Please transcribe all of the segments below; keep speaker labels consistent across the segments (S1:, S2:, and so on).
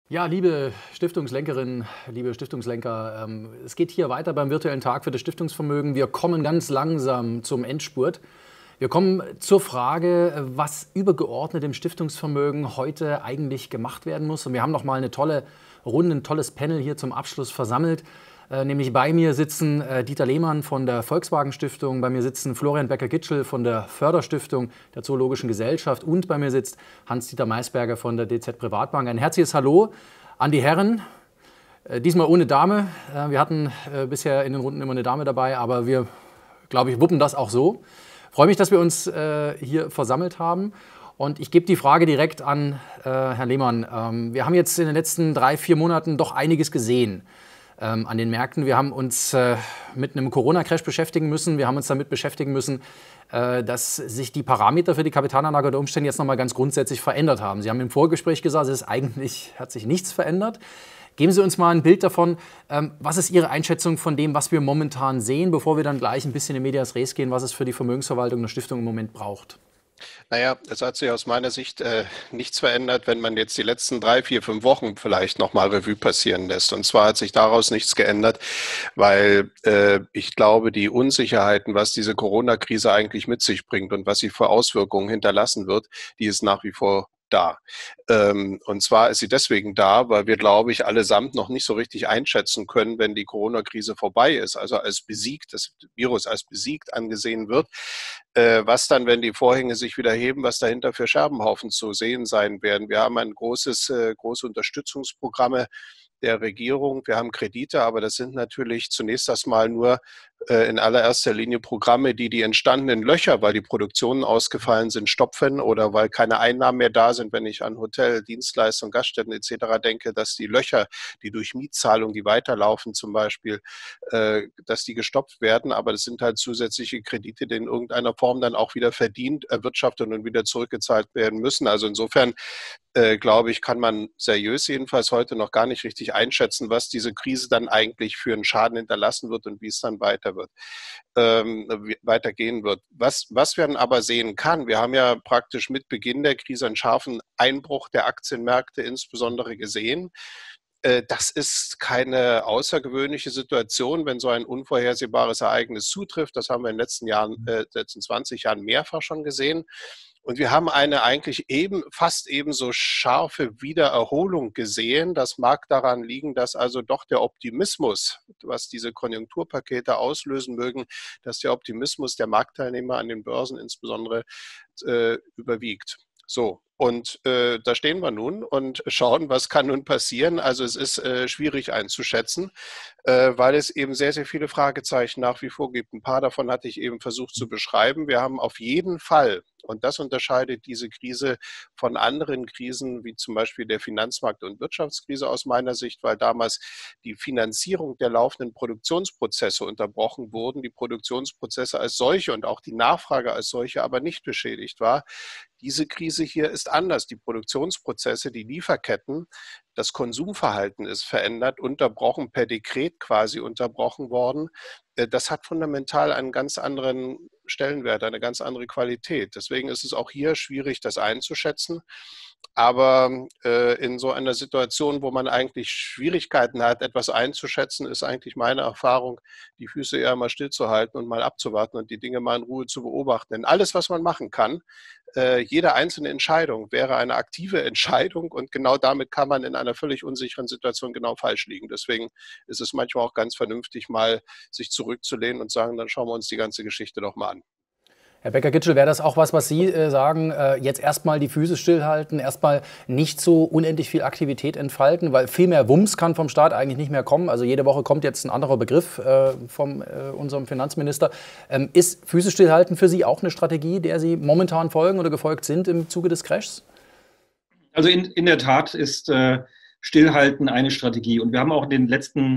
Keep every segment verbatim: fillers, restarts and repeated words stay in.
S1: Ja, liebe Stiftungslenkerinnen, liebe Stiftungslenker, ähm, es geht hier weiter beim virtuellen Tag für das Stiftungsvermögen. Wir kommen ganz langsam zum Endspurt. Wir kommen zur Frage, was übergeordnet im Stiftungsvermögen heute eigentlich gemacht werden muss. Und wir haben noch mal eine tolle Runde, ein tolles Panel hier zum Abschluss versammelt. Äh, nämlich bei mir sitzen äh, Dieter Lehmann von der Volkswagen Stiftung, bei mir sitzen Florian Becker-Gitschel von der Förderstiftung der Zoologischen Gesellschaft und bei mir sitzt Hans-Dieter Maisberger von der D Z Privatbank. Ein herzliches Hallo an die Herren, äh, diesmal ohne Dame. Äh, wir hatten äh, bisher in den Runden immer eine Dame dabei, aber wir, glaube ich, wuppen das auch so. Ich freue mich, dass wir uns äh, hier versammelt haben. Und ich gebe die Frage direkt an äh, Herrn Lehmann. Ähm, wir haben jetzt in den letzten drei, vier Monaten doch einiges gesehen ähm, an den Märkten. Wir haben uns äh, mit einem Corona-Crash beschäftigen müssen. Wir haben uns damit beschäftigen müssen, äh, dass sich die Parameter für die Kapitalanlage unter Umständen jetzt noch mal ganz grundsätzlich verändert haben. Sie haben im Vorgespräch gesagt, es ist eigentlich, hat sich nichts verändert. Geben Sie uns mal ein Bild davon, ähm, was ist Ihre Einschätzung von dem, was wir momentan sehen, bevor wir dann gleich ein bisschen in medias res gehen, was es für die Vermögensverwaltung der Stiftung im Moment braucht?
S2: Naja, es hat sich aus meiner Sicht äh, nichts verändert, wenn man jetzt die letzten drei, vier, fünf Wochen vielleicht nochmal Revue passieren lässt. Und zwar hat sich daraus nichts geändert, weil äh, ich glaube, die Unsicherheiten, was diese Corona-Krise eigentlich mit sich bringt und was sie für Auswirkungen hinterlassen wird, die ist nach wie vor da. Ähm, und zwar ist sie deswegen da, weil wir, glaube ich, allesamt noch nicht so richtig einschätzen können, wenn die Corona-Krise vorbei ist, also als besiegt, das Virus als besiegt angesehen wird, äh, was dann, wenn die Vorhänge sich wieder heben, was dahinter für Scherbenhaufen zu sehen sein werden. Wir haben ein großes, äh, große Unterstützungsprogramme der Regierung. Wir haben Kredite, aber das sind natürlich zunächst erstmal nur äh, in allererster Linie Programme, die die entstandenen Löcher, weil die Produktionen ausgefallen sind, stopfen oder weil keine Einnahmen mehr da sind, wenn ich an Hotel, Dienstleistung, Gaststätten et cetera denke, dass die Löcher, die durch Mietzahlungen, die weiterlaufen zum Beispiel, äh, dass die gestopft werden. Aber das sind halt zusätzliche Kredite, die in irgendeiner Form dann auch wieder verdient, erwirtschaftet und wieder zurückgezahlt werden müssen. Also insofern Äh, glaube ich, kann man seriös jedenfalls heute noch gar nicht richtig einschätzen, was diese Krise dann eigentlich für einen Schaden hinterlassen wird und wie es dann weiter wird, ähm, weitergehen wird. Was, was man aber sehen kann, wir haben ja praktisch mit Beginn der Krise einen scharfen Einbruch der Aktienmärkte insbesondere gesehen. Äh, Das ist keine außergewöhnliche Situation, wenn so ein unvorhersehbares Ereignis zutrifft. Das haben wir in den letzten Jahren, äh, letzten zwanzig Jahren mehrfach schon gesehen. Und wir haben eine eigentlich eben, fast ebenso scharfe Wiedererholung gesehen. Das mag daran liegen, dass also doch der Optimismus, was diese Konjunkturpakete auslösen mögen, dass der Optimismus der Marktteilnehmer an den Börsen insbesondere äh, überwiegt. So, und äh, da stehen wir nun und schauen, was kann nun passieren. Also es ist äh, schwierig einzuschätzen, äh, weil es eben sehr, sehr viele Fragezeichen nach wie vor gibt. Ein paar davon hatte ich eben versucht zu beschreiben. Wir haben auf jeden Fall, und das unterscheidet diese Krise von anderen Krisen, wie zum Beispiel der Finanzmarkt- und Wirtschaftskrise aus meiner Sicht, weil damals die Finanzierung der laufenden Produktionsprozesse unterbrochen wurden, die Produktionsprozesse als solche und auch die Nachfrage als solche aber nicht beschädigt war. Diese Krise hier ist anders. Die Produktionsprozesse, die Lieferketten, das Konsumverhalten ist verändert, unterbrochen, per Dekret quasi unterbrochen worden. Das hat fundamental einen ganz anderen Stellenwert, eine ganz andere Qualität. Deswegen ist es auch hier schwierig, das einzuschätzen. Aber äh, in so einer Situation, wo man eigentlich Schwierigkeiten hat, etwas einzuschätzen, ist eigentlich meine Erfahrung, die Füße eher mal stillzuhalten und mal abzuwarten und die Dinge mal in Ruhe zu beobachten. Denn alles, was man machen kann, äh, jede einzelne Entscheidung wäre eine aktive Entscheidung und genau damit kann man in einer völlig unsicheren Situation genau falsch liegen. Deswegen ist es manchmal auch ganz vernünftig, mal sich zurückzulehnen und sagen, dann schauen wir uns die ganze Geschichte doch mal an.
S1: Herr Becker-Gitschel, wäre das auch was, was Sie äh, sagen, äh, jetzt erstmal die Füße stillhalten, erstmal nicht so unendlich viel Aktivität entfalten, weil viel mehr Wumms kann vom Staat eigentlich nicht mehr kommen. Also jede Woche kommt jetzt ein anderer Begriff äh, von äh, unserem Finanzminister. Ähm, ist Füße stillhalten für Sie auch eine Strategie, der Sie momentan folgen oder gefolgt sind im Zuge des Crashs?
S3: Also in, in der Tat ist äh, Stillhalten eine Strategie. Und wir haben auch in den letzten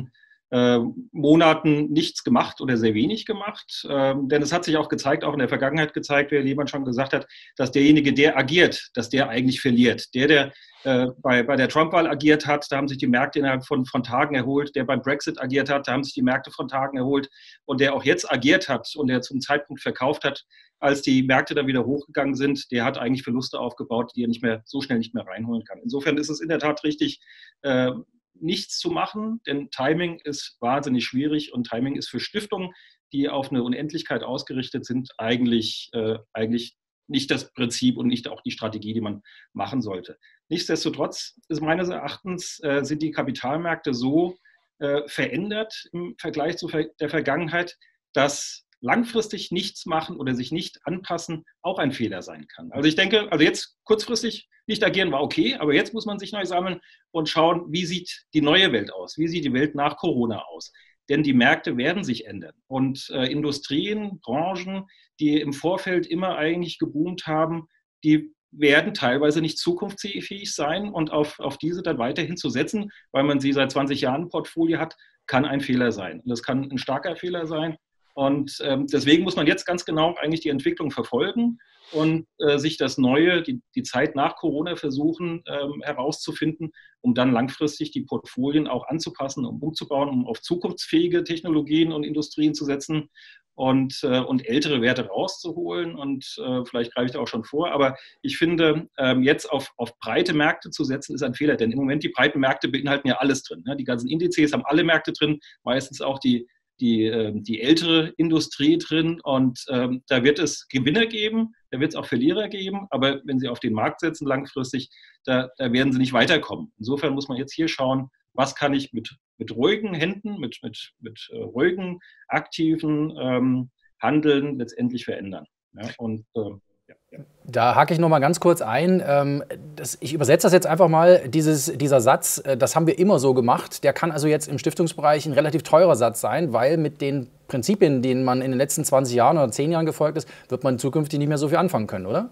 S3: äh, Monaten nichts gemacht oder sehr wenig gemacht. Ähm, denn es hat sich auch gezeigt, auch in der Vergangenheit gezeigt, wie jemand schon gesagt hat, dass derjenige, der agiert, dass der eigentlich verliert. Der, der äh, bei, bei der Trump-Wahl agiert hat, da haben sich die Märkte innerhalb von, von Tagen erholt. Der beim Brexit agiert hat, da haben sich die Märkte von Tagen erholt. Und der auch jetzt agiert hat und der zum Zeitpunkt verkauft hat, als die Märkte dann wieder hochgegangen sind, der hat eigentlich Verluste aufgebaut, die er nicht mehr so schnell nicht mehr reinholen kann. Insofern ist es in der Tat richtig, äh, nichts zu machen, denn Timing ist wahnsinnig schwierig und Timing ist für Stiftungen, die auf eine Unendlichkeit ausgerichtet sind, eigentlich, äh, eigentlich nicht das Prinzip und nicht auch die Strategie, die man machen sollte. Nichtsdestotrotz ist meines Erachtens äh, sind die Kapitalmärkte so äh, verändert im Vergleich zu der Vergangenheit, dass langfristig nichts machen oder sich nicht anpassen auch ein Fehler sein kann. Also ich denke, also jetzt kurzfristig nicht agieren war okay, aber jetzt muss man sich neu sammeln und schauen, wie sieht die neue Welt aus? Wie sieht die Welt nach Corona aus? Denn die Märkte werden sich ändern. Und äh, Industrien, Branchen, die im Vorfeld immer eigentlich geboomt haben, die werden teilweise nicht zukunftsfähig sein und auf, auf diese dann weiterhin zu setzen, weil man sie seit zwanzig Jahren im Portfolio hat, kann ein Fehler sein. Und das kann ein starker Fehler sein. Und ähm, deswegen muss man jetzt ganz genau eigentlich die Entwicklung verfolgen und äh, sich das Neue, die, die Zeit nach Corona versuchen ähm, herauszufinden, um dann langfristig die Portfolien auch anzupassen, um umzubauen, um auf zukunftsfähige Technologien und Industrien zu setzen und, äh, und ältere Werte rauszuholen. Und äh, vielleicht greife ich da auch schon vor, aber ich finde, ähm, jetzt auf, auf breite Märkte zu setzen, ist ein Fehler, denn im Moment die breiten Märkte beinhalten ja alles drin. Ne? Die ganzen Indizes haben alle Märkte drin, meistens auch die Die, die ältere Industrie drin und ähm, da wird es Gewinner geben, da wird es auch Verlierer geben, aber wenn Sie auf den Markt setzen langfristig, da, da werden Sie nicht weiterkommen. Insofern muss man jetzt hier schauen, was kann ich mit, mit ruhigen Händen, mit, mit, mit äh, ruhigen, aktiven ähm, Handeln letztendlich verändern. Ja, und äh, ja, ja.
S1: Da hake ich noch mal ganz kurz ein. Ähm, das, ich übersetze das jetzt einfach mal, dieses, dieser Satz, äh, das haben wir immer so gemacht. Der kann also jetzt im Stiftungsbereich ein relativ teurer Satz sein, weil mit den Prinzipien, denen man in den letzten zwanzig Jahren oder zehn Jahren gefolgt ist, wird man zukünftig nicht mehr so viel anfangen können, oder?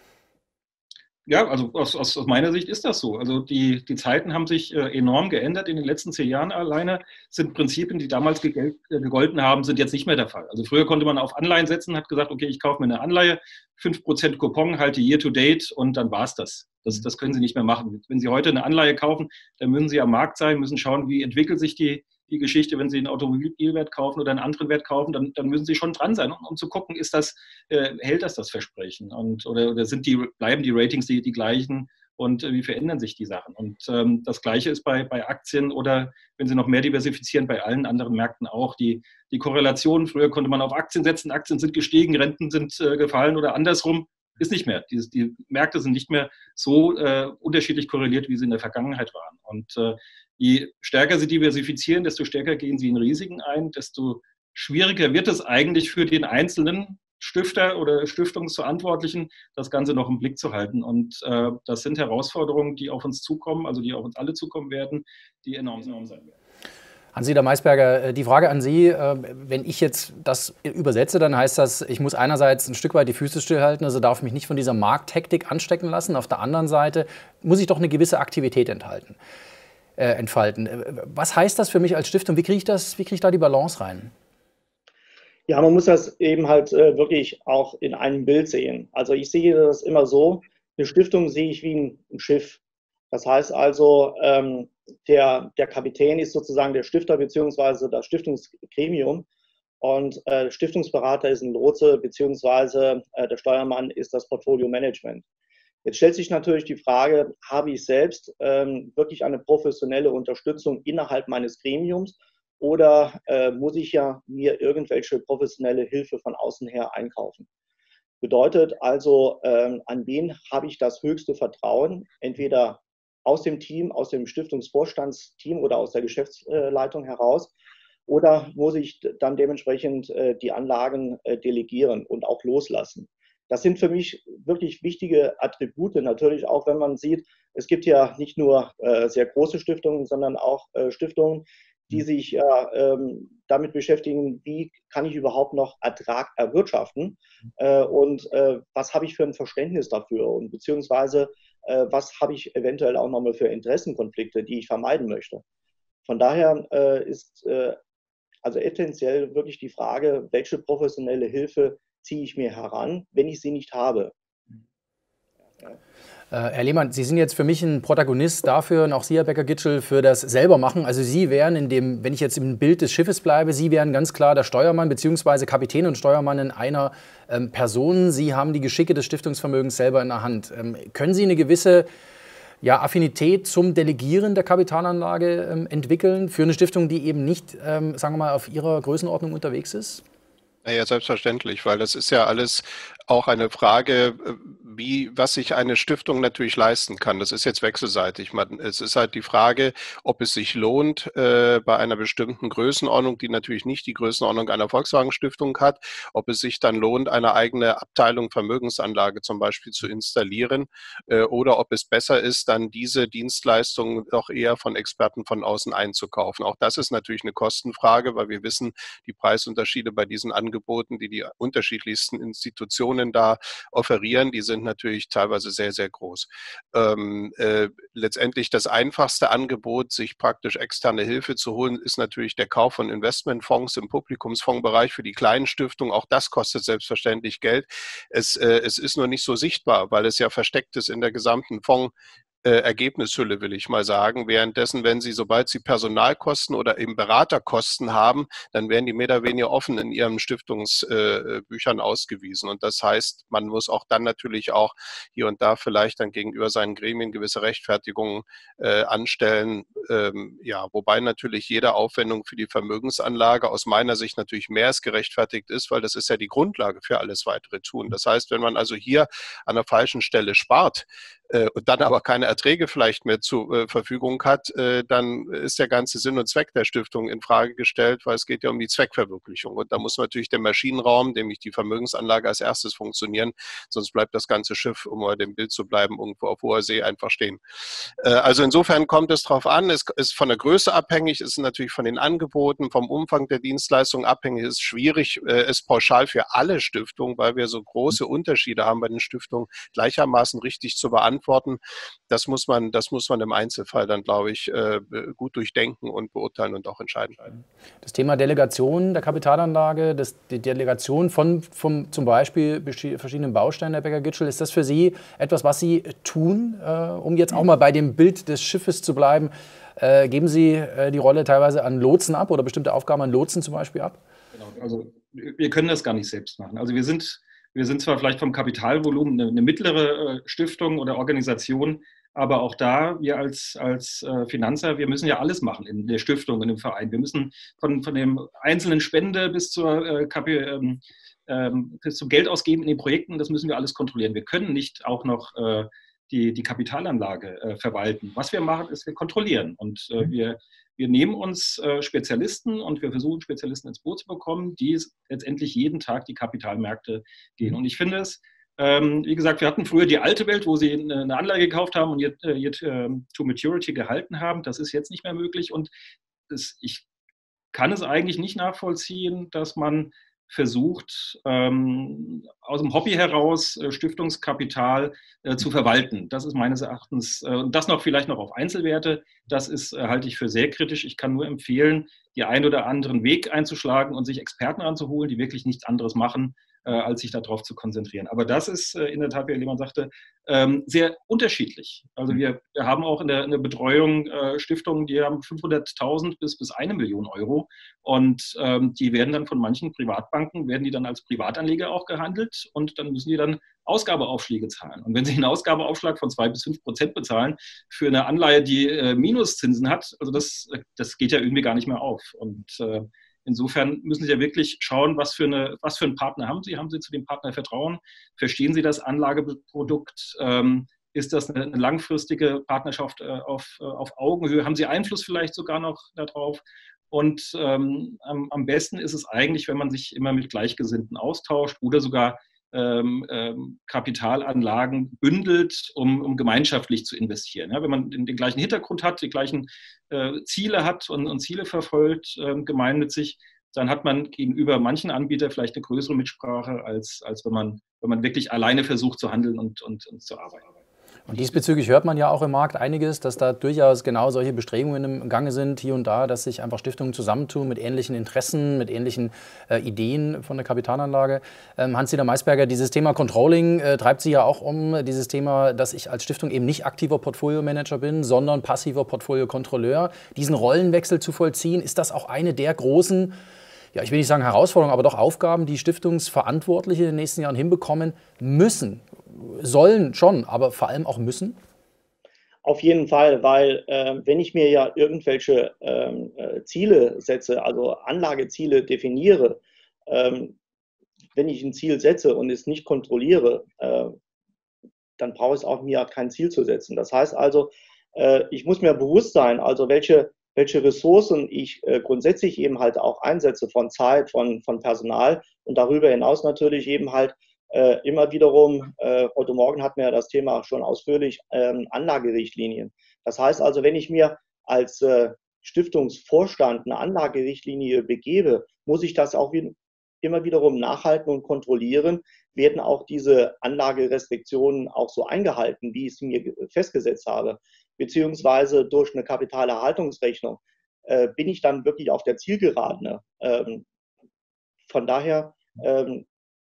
S3: Ja, also aus, aus, aus meiner Sicht ist das so. Also die, die Zeiten haben sich äh, enorm geändert. In den letzten zehn Jahren alleine sind Prinzipien, die damals gegel äh, gegolten haben, sind jetzt nicht mehr der Fall. Also früher konnte man auf Anleihen setzen, hat gesagt, okay, ich kaufe mir eine Anleihe, fünf Prozent Coupon, halte year to date und dann war es das. das. Das können Sie nicht mehr machen. Wenn Sie heute eine Anleihe kaufen, dann müssen Sie am Markt sein, müssen schauen, wie entwickelt sich die, die Geschichte. Wenn Sie einen Automobilwert kaufen oder einen anderen Wert kaufen, dann, dann müssen Sie schon dran sein, um, um zu gucken, ist das, äh, hält das das Versprechen? Und, oder oder sind die, bleiben die Ratings die, die gleichen? Und äh, wie verändern sich die Sachen? Und ähm, das Gleiche ist bei, bei Aktien oder wenn Sie noch mehr diversifizieren, bei allen anderen Märkten auch. Die, die Korrelation, früher konnte man auf Aktien setzen, Aktien sind gestiegen, Renten sind äh, gefallen oder andersrum, ist nicht mehr. Die, die Märkte sind nicht mehr so äh, unterschiedlich korreliert, wie sie in der Vergangenheit waren. Und äh, je stärker sie diversifizieren, desto stärker gehen sie in Risiken ein, desto schwieriger wird es eigentlich für den einzelnen Stifter oder Stiftungsverantwortlichen, das Ganze noch im Blick zu halten. Und äh, das sind Herausforderungen, die auf uns zukommen, also die auf uns alle zukommen werden, die enorm, enorm sein werden.
S1: Hans-Dieter Maisberger, die Frage an Sie, wenn ich jetzt das übersetze, dann heißt das, ich muss einerseits ein Stück weit die Füße stillhalten, also darf mich nicht von dieser Markthektik anstecken lassen. Auf der anderen Seite muss ich doch eine gewisse Aktivität enthalten, äh, entfalten. Was heißt das für mich als Stiftung? Wie kriege ich das, wie kriege ich da die Balance rein?
S4: Ja, man muss das eben halt äh, wirklich auch in einem Bild sehen. Also ich sehe das immer so, eine Stiftung sehe ich wie ein, ein Schiff. Das heißt also, ähm, der, der Kapitän ist sozusagen der Stifter bzw. das Stiftungsgremium und äh, Stiftungsberater ist ein Lotse bzw. Äh, der Steuermann ist das Portfolio-Management. Jetzt stellt sich natürlich die Frage, habe ich selbst ähm, wirklich eine professionelle Unterstützung innerhalb meines Gremiums oder äh, muss ich ja mir irgendwelche professionelle Hilfe von außen her einkaufen? Bedeutet also, ähm, an wen habe ich das höchste Vertrauen, entweder aus dem Team, aus dem Stiftungsvorstandsteam oder aus der Geschäftsleitung heraus, oder muss ich dann dementsprechend äh, die Anlagen äh, delegieren und auch loslassen? Das sind für mich wirklich wichtige Attribute, natürlich auch, wenn man sieht, es gibt ja nicht nur äh, sehr große Stiftungen, sondern auch äh, Stiftungen, die sich ja ähm, damit beschäftigen, wie kann ich überhaupt noch Ertrag erwirtschaften äh, und äh, was habe ich für ein Verständnis dafür und beziehungsweise äh, was habe ich eventuell auch nochmal für Interessenkonflikte, die ich vermeiden möchte. Von daher äh, ist äh, also essentiell wirklich die Frage, welche professionelle Hilfe ziehe ich mir heran, wenn ich sie nicht habe.
S1: Ja. Herr Lehmann, Sie sind jetzt für mich ein Protagonist dafür und auch Sie, Herr Becker-Gitschel, für das Selbermachen. Also Sie wären in dem, wenn ich jetzt im Bild des Schiffes bleibe, Sie wären ganz klar der Steuermann bzw. Kapitän und Steuermann in einer ähm, Person. Sie haben die Geschicke des Stiftungsvermögens selber in der Hand. Ähm, können Sie eine gewisse ja, Affinität zum Delegieren der Kapitalanlage ähm, entwickeln für eine Stiftung, die eben nicht, ähm, sagen wir mal, auf Ihrer Größenordnung unterwegs ist?
S2: Ja, selbstverständlich, weil das ist ja alles auch eine Frage, wie, was sich eine Stiftung natürlich leisten kann. Das ist jetzt wechselseitig. Man, es ist halt die Frage, ob es sich lohnt, äh, bei einer bestimmten Größenordnung, die natürlich nicht die Größenordnung einer Volkswagen-Stiftung hat, ob es sich dann lohnt, eine eigene Abteilung Vermögensanlage zum Beispiel zu installieren, äh, oder ob es besser ist, dann diese Dienstleistungen doch eher von Experten von außen einzukaufen. Auch das ist natürlich eine Kostenfrage, weil wir wissen, die Preisunterschiede bei diesen Angeboten, die die unterschiedlichsten Institutionen da offerieren, die sind natürlich teilweise sehr, sehr groß. Ähm, äh, letztendlich das einfachste Angebot, sich praktisch externe Hilfe zu holen, ist natürlich der Kauf von Investmentfonds im Publikumsfondsbereich für die kleinen Stiftungen. Auch das kostet selbstverständlich Geld. Es, äh, es ist nur nicht so sichtbar, weil es ja versteckt ist in der gesamten Fonds. Äh, Ergebnishülle, will ich mal sagen. Währenddessen, wenn Sie, sobald Sie Personalkosten oder eben Beraterkosten haben, dann werden die mehr oder weniger offen in Ihren Stiftungsbüchern äh, ausgewiesen. Und das heißt, man muss auch dann natürlich auch hier und da vielleicht dann gegenüber seinen Gremien gewisse Rechtfertigungen äh, anstellen. Ähm, ja, wobei natürlich jede Aufwendung für die Vermögensanlage aus meiner Sicht natürlich mehr als gerechtfertigt ist, weil das ist ja die Grundlage für alles weitere Tun. Das heißt, wenn man also hier an der falschen Stelle spart, und dann aber keine Erträge vielleicht mehr zur äh, Verfügung hat, äh, dann ist der ganze Sinn und Zweck der Stiftung in Frage gestellt, weil es geht ja um die Zweckverwirklichung. Und da muss natürlich der Maschinenraum, nämlich die Vermögensanlage als erstes funktionieren, sonst bleibt das ganze Schiff, um bei dem Bild zu bleiben, irgendwo auf hoher See einfach stehen. Äh, also insofern kommt es darauf an, es ist von der Größe abhängig, es ist natürlich von den Angeboten, vom Umfang der Dienstleistung abhängig, es ist schwierig, äh, es pauschal für alle Stiftungen, weil wir so große Unterschiede haben bei den Stiftungen, gleichermaßen richtig zu beantworten. Das muss man, das muss man im Einzelfall dann, glaube ich, gut durchdenken und beurteilen und auch entscheiden.
S1: Das Thema Delegation der Kapitalanlage, das, die Delegation von, von zum Beispiel verschiedenen Bausteinen, Herr Becker-Gitschel, ist das für Sie etwas, was Sie tun, äh, um jetzt auch mal bei dem Bild des Schiffes zu bleiben? Äh, geben Sie äh, die Rolle teilweise an Lotsen ab oder bestimmte Aufgaben an Lotsen zum Beispiel ab?
S3: Genau, also wir können das gar nicht selbst machen. Also wir sind Wir sind zwar vielleicht vom Kapitalvolumen eine, eine mittlere Stiftung oder Organisation, aber auch da, wir als, als Finanzer, wir müssen ja alles machen in der Stiftung, in dem Verein. Wir müssen von, von dem einzelnen Spende bis, zur, äh, ähm, bis zum Geld ausgeben in den Projekten, das müssen wir alles kontrollieren. Wir können nicht auch noch äh, die, die Kapitalanlage äh, verwalten. Was wir machen, ist, wir kontrollieren und äh, wir Wir nehmen uns äh, Spezialisten und wir versuchen, Spezialisten ins Boot zu bekommen, die letztendlich jeden Tag die Kapitalmärkte gehen. Und ich finde es, ähm, wie gesagt, wir hatten früher die alte Welt, wo sie eine, eine Anleihe gekauft haben und jetzt, äh, jetzt äh, to maturity gehalten haben. Das ist jetzt nicht mehr möglich. Und es, ich kann es eigentlich nicht nachvollziehen, dass man versucht, ähm, aus dem Hobby heraus äh, Stiftungskapital äh, zu verwalten. Das ist meines Erachtens, äh, und das noch vielleicht noch auf Einzelwerte, das ist, äh, halte ich für sehr kritisch. Ich kann nur empfehlen, die ein oder anderen Weg einzuschlagen und sich Experten anzuholen, die wirklich nichts anderes machen, äh, als sich darauf zu konzentrieren. Aber das ist äh, in der Tat, wie jemand sagte, ähm, sehr unterschiedlich. Also wir, wir haben auch in der, in der Betreuung äh, Stiftungen, die haben fünfhunderttausend bis, bis eine Million Euro und ähm, die werden dann von manchen Privatbanken, werden die dann als Privatanleger auch gehandelt und dann müssen die dann Ausgabeaufschläge zahlen. Und wenn sie einen Ausgabeaufschlag von zwei bis fünf Prozent bezahlen für eine Anleihe, die äh, Minuszinsen hat, also das, das geht ja irgendwie gar nicht mehr auf. Und äh, insofern müssen Sie ja wirklich schauen, was für, eine, was für einen Partner haben Sie. Haben Sie zu dem Partner Vertrauen? Verstehen Sie das Anlageprodukt? Ähm, ist das eine, eine langfristige Partnerschaft äh, auf, äh, auf Augenhöhe? Haben Sie Einfluss vielleicht sogar noch darauf? Und ähm, am, am besten ist es eigentlich, wenn man sich immer mit Gleichgesinnten austauscht oder sogar ähm, ähm, Kapitalanlagen bündelt, um, um gemeinschaftlich zu investieren. Ja, wenn man den, den gleichen Hintergrund hat, die gleichen äh, Ziele hat und, und Ziele verfolgt, äh, gemeinnützig, dann hat man gegenüber manchen Anbietern vielleicht eine größere Mitsprache, als, als wenn man, wenn man wirklich alleine versucht zu handeln und, und, und zu arbeiten.
S1: Und diesbezüglich hört man ja auch im Markt einiges, dass da durchaus genau solche Bestrebungen im Gange sind, hier und da, dass sich einfach Stiftungen zusammentun mit ähnlichen Interessen, mit ähnlichen äh, Ideen von der Kapitalanlage. Ähm, Hans-Dieter Maisberger, dieses Thema Controlling äh, treibt Sie ja auch um, dieses Thema, dass ich als Stiftung eben nicht aktiver Portfolio-Manager bin, sondern passiver Portfolio-Kontrolleur. Diesen Rollenwechsel zu vollziehen, ist das auch eine der großen, ja, ich will nicht sagen Herausforderungen, aber doch Aufgaben, die Stiftungsverantwortliche in den nächsten Jahren hinbekommen müssen? Sollen schon, aber vor allem auch müssen?
S4: Auf jeden Fall, weil äh, wenn ich mir ja irgendwelche ähm, äh, Ziele setze, also Anlageziele definiere, ähm, wenn ich ein Ziel setze und es nicht kontrolliere, äh, dann brauche ich auch mir kein Ziel zu setzen. Das heißt also, äh, ich muss mir bewusst sein, also welche, welche Ressourcen ich äh, grundsätzlich eben halt auch einsetze von Zeit, von, von Personal und darüber hinaus natürlich eben halt Äh, immer wiederum, äh, heute Morgen hatten wir ja das Thema schon ausführlich, ähm, Anlagerichtlinien. Das heißt also, wenn ich mir als äh, Stiftungsvorstand eine Anlagerichtlinie begebe, muss ich das auch wie, immer wiederum nachhalten und kontrollieren, werden auch diese Anlagerestriktionen auch so eingehalten, wie ich es mir festgesetzt habe, beziehungsweise durch eine Kapitalerhaltungsrechnung äh, bin ich dann wirklich auf der Zielgeraden. Ne? Ähm, von daher ähm,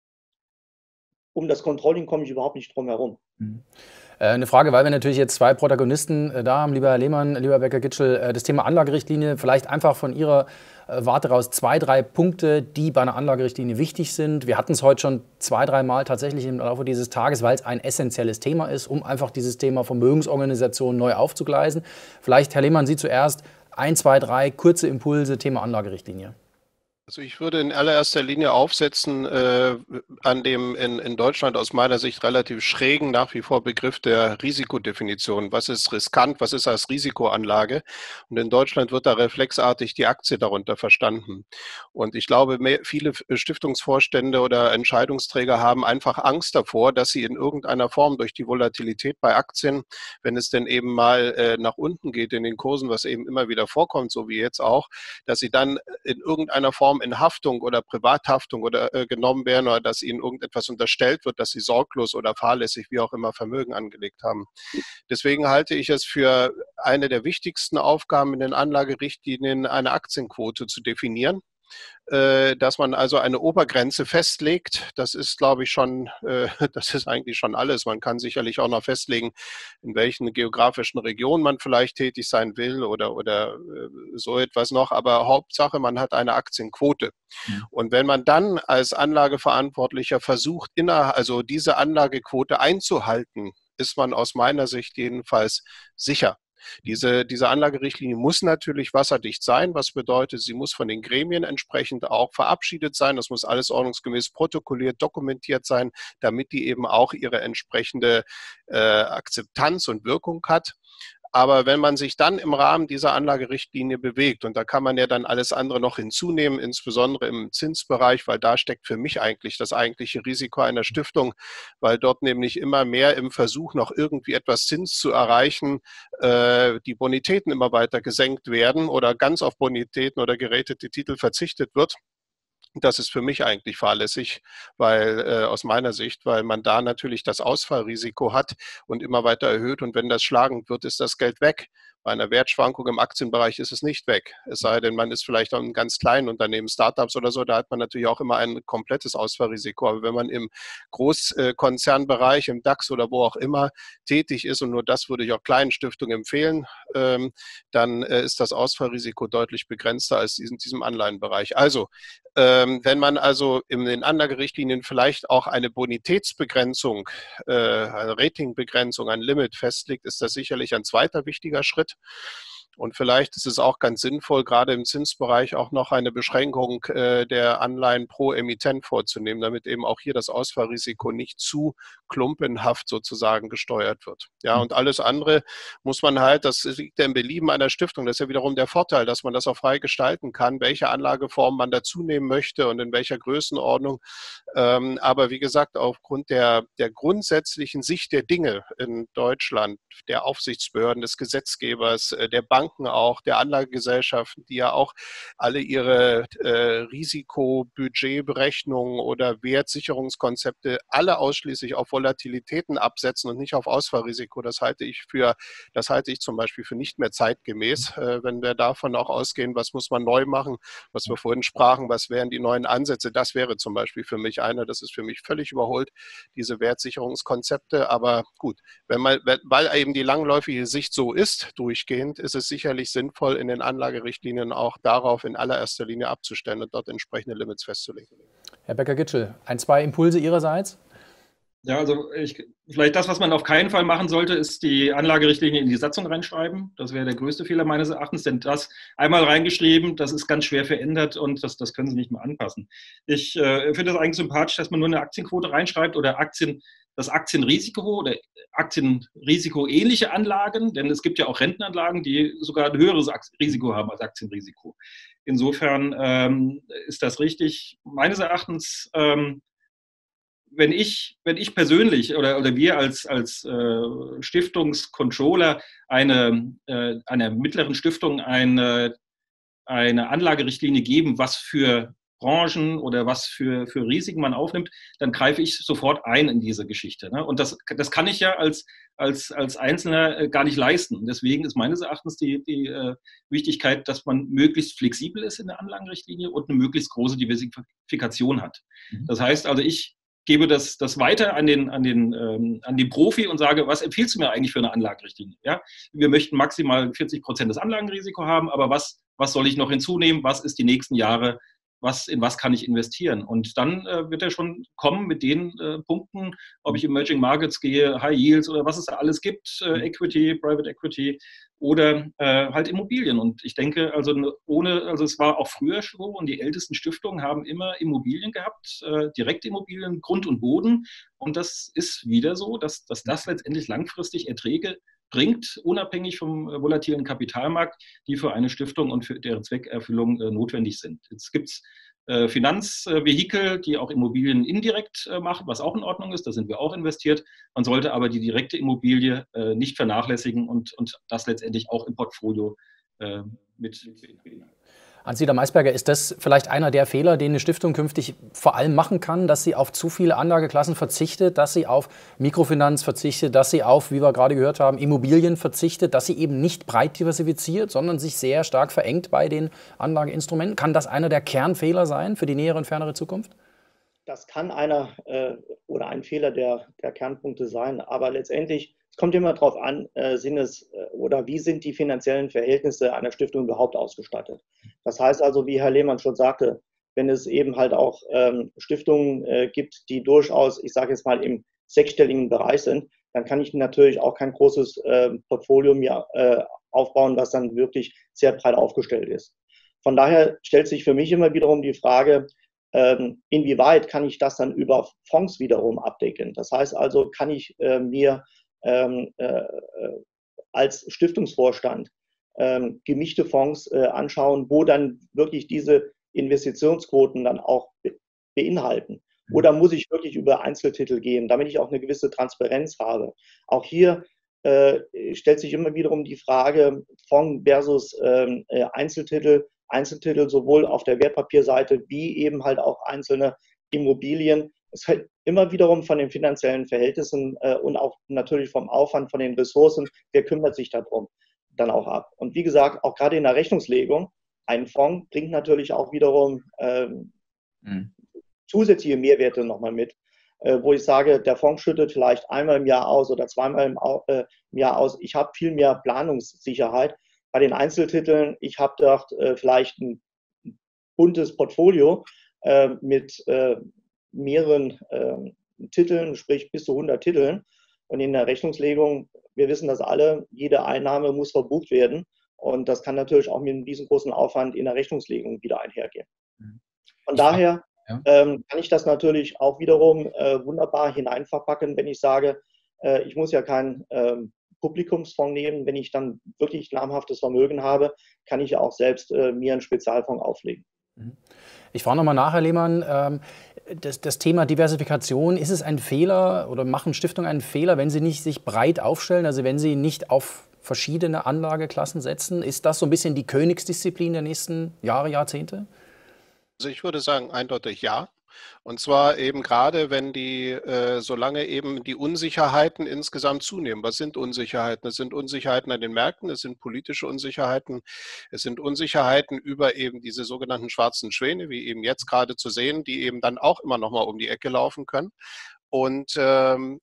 S4: um das Controlling komme ich überhaupt nicht drum herum.
S1: Mhm. Eine Frage, weil wir natürlich jetzt zwei Protagonisten da haben, lieber Herr Lehmann, lieber Herr Becker-Gitschel, das Thema Anlagerichtlinie, vielleicht einfach von Ihrer Warte raus zwei, drei Punkte, die bei einer Anlagerichtlinie wichtig sind. Wir hatten es heute schon zwei, drei Mal tatsächlich im Laufe dieses Tages, weil es ein essentielles Thema ist, um einfach dieses Thema Vermögensorganisation neu aufzugleisen. Vielleicht, Herr Lehmann, Sie zuerst ein, zwei, drei kurze Impulse, Thema Anlagerichtlinie.
S2: Also ich würde in allererster Linie aufsetzen äh, an dem in, in Deutschland aus meiner Sicht relativ schrägen nach wie vor Begriff der Risikodefinition. Was ist riskant, was ist als Risikoanlage? Und in Deutschland wird da reflexartig die Aktie darunter verstanden. Und ich glaube, mehr, viele Stiftungsvorstände oder Entscheidungsträger haben einfach Angst davor, dass sie in irgendeiner Form durch die Volatilität bei Aktien, wenn es denn eben mal äh, nach unten geht in den Kursen, was eben immer wieder vorkommt, so wie jetzt auch, dass sie dann in irgendeiner Form in Haftung oder Privathaftung oder äh, genommen werden oder dass ihnen irgendetwas unterstellt wird, dass sie sorglos oder fahrlässig, wie auch immer, Vermögen angelegt haben. Deswegen halte ich es für eine der wichtigsten Aufgaben in den Anlagerichtlinien, eine Aktienquote zu definieren, dass man also eine Obergrenze festlegt. Das ist, glaube ich, schon, das ist eigentlich schon alles. Man kann sicherlich auch noch festlegen, in welchen geografischen Regionen man vielleicht tätig sein will oder, oder so etwas noch. Aber Hauptsache, man hat eine Aktienquote. Mhm. Und wenn man dann als Anlageverantwortlicher versucht, inner, also diese Anlagequote einzuhalten, ist man aus meiner Sicht jedenfalls sicher. Diese, diese Anlagerichtlinie muss natürlich wasserdicht sein, was bedeutet, sie muss von den Gremien entsprechend auch verabschiedet sein. Das muss alles ordnungsgemäß protokolliert, dokumentiert sein, damit die eben auch ihre entsprechende äh, Akzeptanz und Wirkung hat. Aber wenn man sich dann im Rahmen dieser Anlagerichtlinie bewegt, und da kann man ja dann alles andere noch hinzunehmen, insbesondere im Zinsbereich, weil da steckt für mich eigentlich das eigentliche Risiko einer Stiftung, weil dort nämlich immer mehr im Versuch, noch irgendwie etwas Zins zu erreichen, äh, die Bonitäten immer weiter gesenkt werden oder ganz auf Bonitäten oder geratete Titel verzichtet wird. Das ist für mich eigentlich fahrlässig, weil äh, aus meiner Sicht, weil man da natürlich das Ausfallrisiko hat und immer weiter erhöht. Und wenn das schlagend wird, ist das Geld weg. Bei einer Wertschwankung im Aktienbereich ist es nicht weg. Es sei denn, man ist vielleicht auch ein ganz kleinen Unternehmen, Startups oder so, da hat man natürlich auch immer ein komplettes Ausfallrisiko. Aber wenn man im Großkonzernbereich, im DAX oder wo auch immer tätig ist, und nur das würde ich auch kleinen Stiftungen empfehlen, ähm, dann äh, ist das Ausfallrisiko deutlich begrenzter als in diesem Anleihenbereich. Also, ähm, wenn man also in den Anlagerichtlinien vielleicht auch eine Bonitätsbegrenzung, äh, eine Ratingbegrenzung, ein Limit festlegt, ist das sicherlich ein zweiter wichtiger Schritt. Und vielleicht ist es auch ganz sinnvoll, gerade im Zinsbereich auch noch eine Beschränkung äh, der Anleihen pro Emittent vorzunehmen, damit eben auch hier das Ausfallrisiko nicht zu klumpenhaft sozusagen gesteuert wird. Ja, und alles andere muss man halt, das liegt ja im Belieben einer Stiftung, das ist ja wiederum der Vorteil, dass man das auch frei gestalten kann, welche Anlageform man dazu nehmen möchte und in welcher Größenordnung. Ähm, aber wie gesagt, aufgrund der, der grundsätzlichen Sicht der Dinge in Deutschland, der Aufsichtsbehörden, des Gesetzgebers, der Banken, Banken auch, der Anlagegesellschaften, die ja auch alle ihre äh, Risikobudgetberechnungen oder Wertsicherungskonzepte alle ausschließlich auf Volatilitäten absetzen und nicht auf Ausfallrisiko. Das halte ich für, das halte ich zum Beispiel für nicht mehr zeitgemäß, äh, wenn wir davon auch ausgehen, was muss man neu machen, was wir vorhin sprachen, was wären die neuen Ansätze. Das wäre zum Beispiel für mich einer, das ist für mich völlig überholt, diese Wertsicherungskonzepte. Aber gut, wenn man, weil eben die langläufige Sicht so ist, durchgehend, ist es sicherlich sinnvoll, in den Anlagerichtlinien auch darauf in allererster Linie abzustellen und dort entsprechende Limits festzulegen.
S1: Herr Becker-Gitschel, ein, zwei Impulse Ihrerseits?
S3: Ja, also ich, vielleicht das, was man auf keinen Fall machen sollte, ist die Anlagerichtlinie in die Satzung reinschreiben. Das wäre der größte Fehler meines Erachtens, denn das einmal reingeschrieben, das ist ganz schwer verändert und das, das können Sie nicht mehr anpassen. Ich äh, finde es eigentlich sympathisch, dass man nur eine Aktienquote reinschreibt oder Aktien, das Aktienrisiko oder Aktienrisikoähnliche Anlagen, denn es gibt ja auch Rentenanlagen, die sogar ein höheres Risiko haben als Aktienrisiko. Insofern ähm, ist das richtig. Meines Erachtens ähm, Wenn ich, wenn ich persönlich oder, oder wir als, als äh, Stiftungscontroller eine, äh, einer mittleren Stiftung eine, eine Anlagerichtlinie geben, was für Branchen oder was für, für Risiken man aufnimmt, dann greife ich sofort ein in diese Geschichte. Ne? Und das, das kann ich ja als, als, als Einzelner gar nicht leisten. Deswegen ist meines Erachtens die, die äh, Wichtigkeit, dass man möglichst flexibel ist in der Anlagenrichtlinie und eine möglichst große Diversifikation hat. Mhm. Das heißt also, ich gebe das, das weiter an den, an, den, ähm, an den Profi und sage, was empfiehlst du mir eigentlich für eine Anlagerichtlinie? Ja? Wir möchten maximal vierzig Prozent des Anlagenrisiko haben, aber was, was soll ich noch hinzunehmen? Was ist die nächsten Jahre? Was, in was kann ich investieren? Und dann äh, wird er schon kommen mit den äh, Punkten, ob ich Emerging Markets gehe, High Yields oder was es da alles gibt, äh, Equity, Private Equity oder äh, halt Immobilien. Und ich denke, also ohne, also es war auch früher so und die ältesten Stiftungen haben immer Immobilien gehabt, äh, Direktimmobilien, Grund und Boden. Und das ist wieder so, dass, dass das letztendlich langfristig Erträge bringt, unabhängig vom volatilen Kapitalmarkt, die für eine Stiftung und für deren Zweckerfüllung äh, notwendig sind. Jetzt gibt es äh, Finanzvehikel, die auch Immobilien indirekt äh, machen, was auch in Ordnung ist, da sind wir auch investiert. Man sollte aber die direkte Immobilie äh, nicht vernachlässigen und, und das letztendlich auch im Portfolio äh, mit beinhalten.
S1: Hans-Dieter Maisberger, ist das vielleicht einer der Fehler, den eine Stiftung künftig vor allem machen kann, dass sie auf zu viele Anlageklassen verzichtet, dass sie auf Mikrofinanz verzichtet, dass sie auf, wie wir gerade gehört haben, Immobilien verzichtet, dass sie eben nicht breit diversifiziert, sondern sich sehr stark verengt bei den Anlageinstrumenten? Kann das einer der Kernfehler sein für die nähere und fernere Zukunft?
S4: Das kann einer äh, oder ein Fehler der, der Kernpunkte sein, aber letztendlich, es kommt immer darauf an, äh, sind es äh, oder wie sind die finanziellen Verhältnisse einer Stiftung überhaupt ausgestattet. Das heißt also, wie Herr Lehmann schon sagte, wenn es eben halt auch ähm, Stiftungen äh, gibt, die durchaus, ich sage jetzt mal, im sechsstelligen Bereich sind, dann kann ich natürlich auch kein großes äh, Portfolio mir äh, aufbauen, was dann wirklich sehr breit aufgestellt ist. Von daher stellt sich für mich immer wiederum die Frage, ähm, inwieweit kann ich das dann über Fonds wiederum abdecken. Das heißt also, kann ich äh, mir ähm, äh, als Stiftungsvorstand ähm, gemischte Fonds äh, anschauen, wo dann wirklich diese Investitionsquoten dann auch be beinhalten. Oder muss ich wirklich über Einzeltitel gehen, damit ich auch eine gewisse Transparenz habe? Auch hier äh, stellt sich immer wiederum die Frage Fonds versus ähm, äh, Einzeltitel. Einzeltitel sowohl auf der Wertpapierseite wie eben halt auch einzelne Immobilien. Es hängt immer wiederum von den finanziellen Verhältnissen äh, und auch natürlich vom Aufwand, von den Ressourcen, wer kümmert sich darum, dann auch ab. Und wie gesagt, auch gerade in der Rechnungslegung, ein Fonds bringt natürlich auch wiederum ähm, mhm. zusätzliche Mehrwerte nochmal mit, äh, wo ich sage, der Fonds schüttet vielleicht einmal im Jahr aus oder zweimal im, äh, im Jahr aus. Ich habe viel mehr Planungssicherheit. Bei den Einzeltiteln, ich habe dort äh, vielleicht ein buntes Portfolio äh, mit äh, mehreren äh, Titeln, sprich bis zu hundert Titeln. Und in der Rechnungslegung, wir wissen das alle, jede Einnahme muss verbucht werden. Und das kann natürlich auch mit einem riesengroßen Aufwand in der Rechnungslegung wieder einhergehen. Von daher ja. ähm, kann ich das natürlich auch wiederum äh, wunderbar hineinverpacken, wenn ich sage, äh, ich muss ja kein äh, Publikumsfonds nehmen. Wenn ich dann wirklich namhaftes Vermögen habe, kann ich ja auch selbst äh, mir einen Spezialfonds auflegen.
S1: Ich frage nochmal nach, Herr Lehmann, ähm, das, das Thema Diversifikation, ist es ein Fehler oder machen Stiftungen einen Fehler, wenn sie nicht sich breit aufstellen, also wenn sie nicht auf verschiedene Anlageklassen setzen? Ist das so ein bisschen die Königsdisziplin der nächsten Jahre, Jahrzehnte?
S2: Also ich würde sagen, eindeutig ja. Und zwar eben gerade, wenn die, äh, solange eben die Unsicherheiten insgesamt zunehmen. Was sind Unsicherheiten? Es sind Unsicherheiten an den Märkten, es sind politische Unsicherheiten, es sind Unsicherheiten über eben diese sogenannten schwarzen Schwäne, wie eben jetzt gerade zu sehen, die eben dann auch immer noch mal um die Ecke laufen können. Und ähm,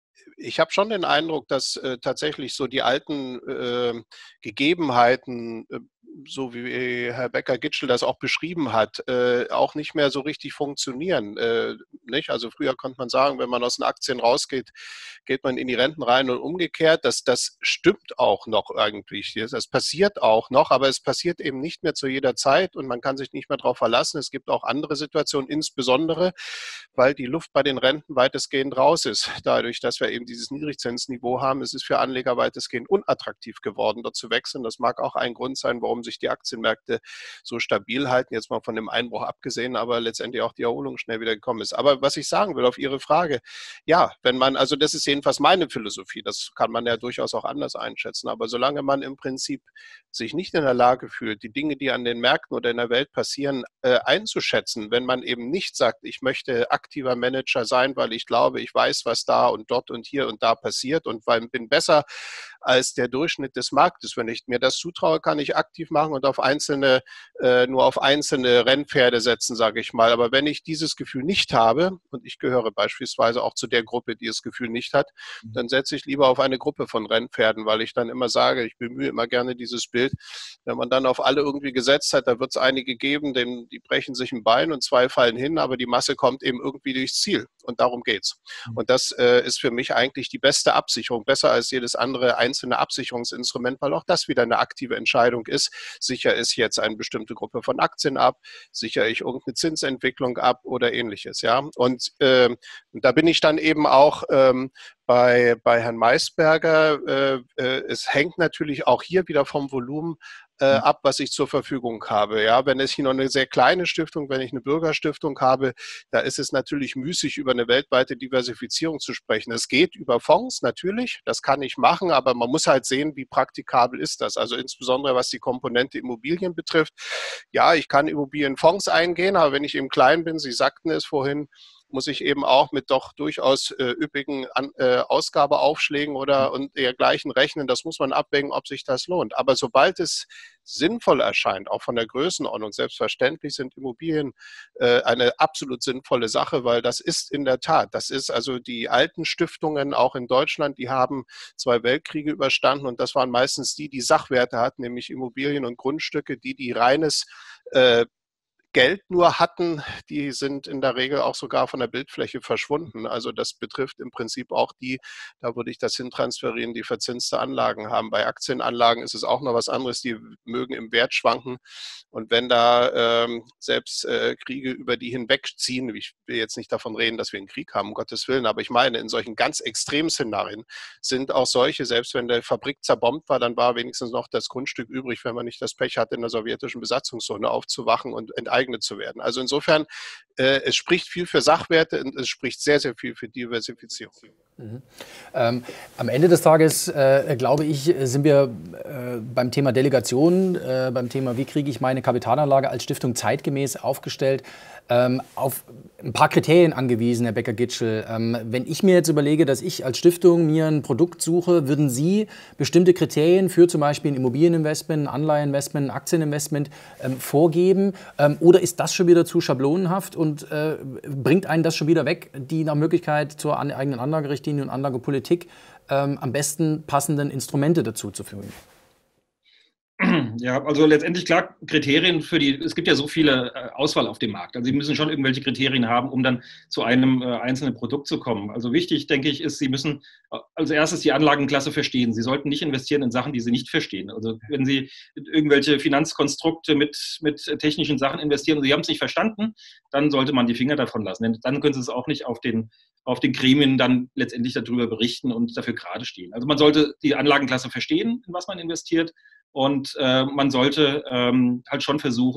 S2: ich habe schon den Eindruck, dass äh, tatsächlich so die alten äh, Gegebenheiten, äh, so wie Herr Becker-Gitschel das auch beschrieben hat, äh, auch nicht mehr so richtig funktionieren. Äh, nicht? Also früher konnte man sagen, wenn man aus den Aktien rausgeht, geht man in die Renten rein und umgekehrt. Das, das stimmt auch noch irgendwie. Das passiert auch noch, aber es passiert eben nicht mehr zu jeder Zeit und man kann sich nicht mehr darauf verlassen. Es gibt auch andere Situationen, insbesondere, weil die Luft bei den Renten weitestgehend raus ist. Dadurch, dass wir eben dieses Niedrigzinsniveau haben, ist es für Anleger weitestgehend unattraktiv geworden, dort zu wechseln. Das mag auch ein Grund sein, warum sich die Aktienmärkte so stabil halten, jetzt mal von dem Einbruch abgesehen, aber letztendlich auch die Erholung schnell wieder gekommen ist. Aber was ich sagen will auf Ihre Frage, ja, wenn man, also das ist jedenfalls meine Philosophie, das kann man ja durchaus auch anders einschätzen, aber solange man im Prinzip sich nicht in der Lage fühlt, die Dinge, die an den Märkten oder in der Welt passieren, äh, einzuschätzen, wenn man eben nicht sagt, ich möchte aktiver Manager sein, weil ich glaube, ich weiß, was da und dort und hier und da passiert und weil, bin besser als der Durchschnitt des Marktes. Wenn ich mir das zutraue, kann ich aktiv machen und auf einzelne, äh, nur auf einzelne Rennpferde setzen, sage ich mal. Aber wenn ich dieses Gefühl nicht habe, und ich gehöre beispielsweise auch zu der Gruppe, die das Gefühl nicht hat, dann setze ich lieber auf eine Gruppe von Rennpferden, weil ich dann immer sage, ich bemühe immer gerne dieses Bild, wenn man dann auf alle irgendwie gesetzt hat, da wird es einige geben, denn die brechen sich ein Bein und zwei fallen hin, aber die Masse kommt eben irgendwie durchs Ziel und darum geht's. Und das äh, ist für mich eigentlich die beste Absicherung, besser als jedes andere einzelne Absicherungsinstrument, weil auch das wieder eine aktive Entscheidung ist. Sichere ich jetzt eine bestimmte Gruppe von Aktien ab, sichere ich irgendeine Zinsentwicklung ab oder ähnliches. Ja? Und äh, da bin ich dann eben auch ähm, bei, bei Herrn Maisberger. Äh, äh, es hängt natürlich auch hier wieder vom Volumen äh, ab, was ich zur Verfügung habe. Ja, wenn ich noch eine sehr kleine Stiftung, wenn ich eine Bürgerstiftung habe, da ist es natürlich müßig, über eine weltweite Diversifizierung zu sprechen. Es geht über Fonds, natürlich, das kann ich machen, aber man muss halt sehen, wie praktikabel ist das. Also insbesondere, was die Komponente Immobilien betrifft. Ja, ich kann Immobilienfonds eingehen, aber wenn ich eben klein bin, Sie sagten es vorhin, muss ich eben auch mit doch durchaus äh, üppigen An äh, Ausgabeaufschlägen oder und dergleichen rechnen. Das muss man abwägen, ob sich das lohnt. Aber sobald es sinnvoll erscheint, auch von der Größenordnung, selbstverständlich sind Immobilien äh, eine absolut sinnvolle Sache, weil das ist in der Tat, das ist also die alten Stiftungen auch in Deutschland, die haben zwei Weltkriege überstanden und das waren meistens die, die Sachwerte hatten, nämlich Immobilien und Grundstücke, die die reines äh, Geld nur hatten, die sind in der Regel auch sogar von der Bildfläche verschwunden. Also das betrifft im Prinzip auch die, da würde ich das hintransferieren, die verzinste Anlagen haben. Bei Aktienanlagen ist es auch noch was anderes, die mögen im Wert schwanken. Und wenn da ähm, selbst äh, Kriege über die hinwegziehen, ich will jetzt nicht davon reden, dass wir einen Krieg haben, um Gottes Willen, aber ich meine, in solchen ganz extremen Szenarien sind auch solche, selbst wenn der Fabrik zerbombt war, dann war wenigstens noch das Grundstück übrig, wenn man nicht das Pech hatte, in der sowjetischen Besatzungszone aufzuwachen und enteignet zu werden. Also insofern, äh, es spricht viel für Sachwerte und es spricht sehr, sehr viel für Diversifizierung.
S1: Mhm. Ähm, am Ende des Tages, äh, glaube ich, sind wir äh, beim Thema Delegation, äh, beim Thema, wie kriege ich meine Kapitalanlage als Stiftung zeitgemäß aufgestellt, ähm, auf ein paar Kriterien angewiesen, Herr Becker-Gitschel. Ähm, wenn ich mir jetzt überlege, dass ich als Stiftung mir ein Produkt suche, würden Sie bestimmte Kriterien für zum Beispiel ein Immobilieninvestment, ein Anleiheninvestment, ein Aktieninvestment ähm, vorgeben? Ähm, oder ist das schon wieder zu schablonenhaft und äh, bringt einen das schon wieder weg, die nach Möglichkeit zur an, eigenen Anlagerichtlinie und Anlagepolitik ähm, am besten passenden Instrumente dazu zu führen?
S3: Ja, also letztendlich klar, Kriterien für die, es gibt ja so viele äh, Auswahl auf dem Markt. Also Sie müssen schon irgendwelche Kriterien haben, um dann zu einem äh, einzelnen Produkt zu kommen. Also wichtig, denke ich, ist, Sie müssen als erstes die Anlagenklasse verstehen. Sie sollten nicht investieren in Sachen, die Sie nicht verstehen. Also wenn Sie in irgendwelche Finanzkonstrukte mit, mit technischen Sachen investieren und Sie haben es nicht verstanden, dann sollte man die Finger davon lassen. Denn dann können Sie es auch nicht auf den, auf den Gremien dann letztendlich darüber berichten und dafür gerade stehen. Also man sollte die Anlagenklasse verstehen, in was man investiert. Und äh, man sollte ähm, halt schon versuchen,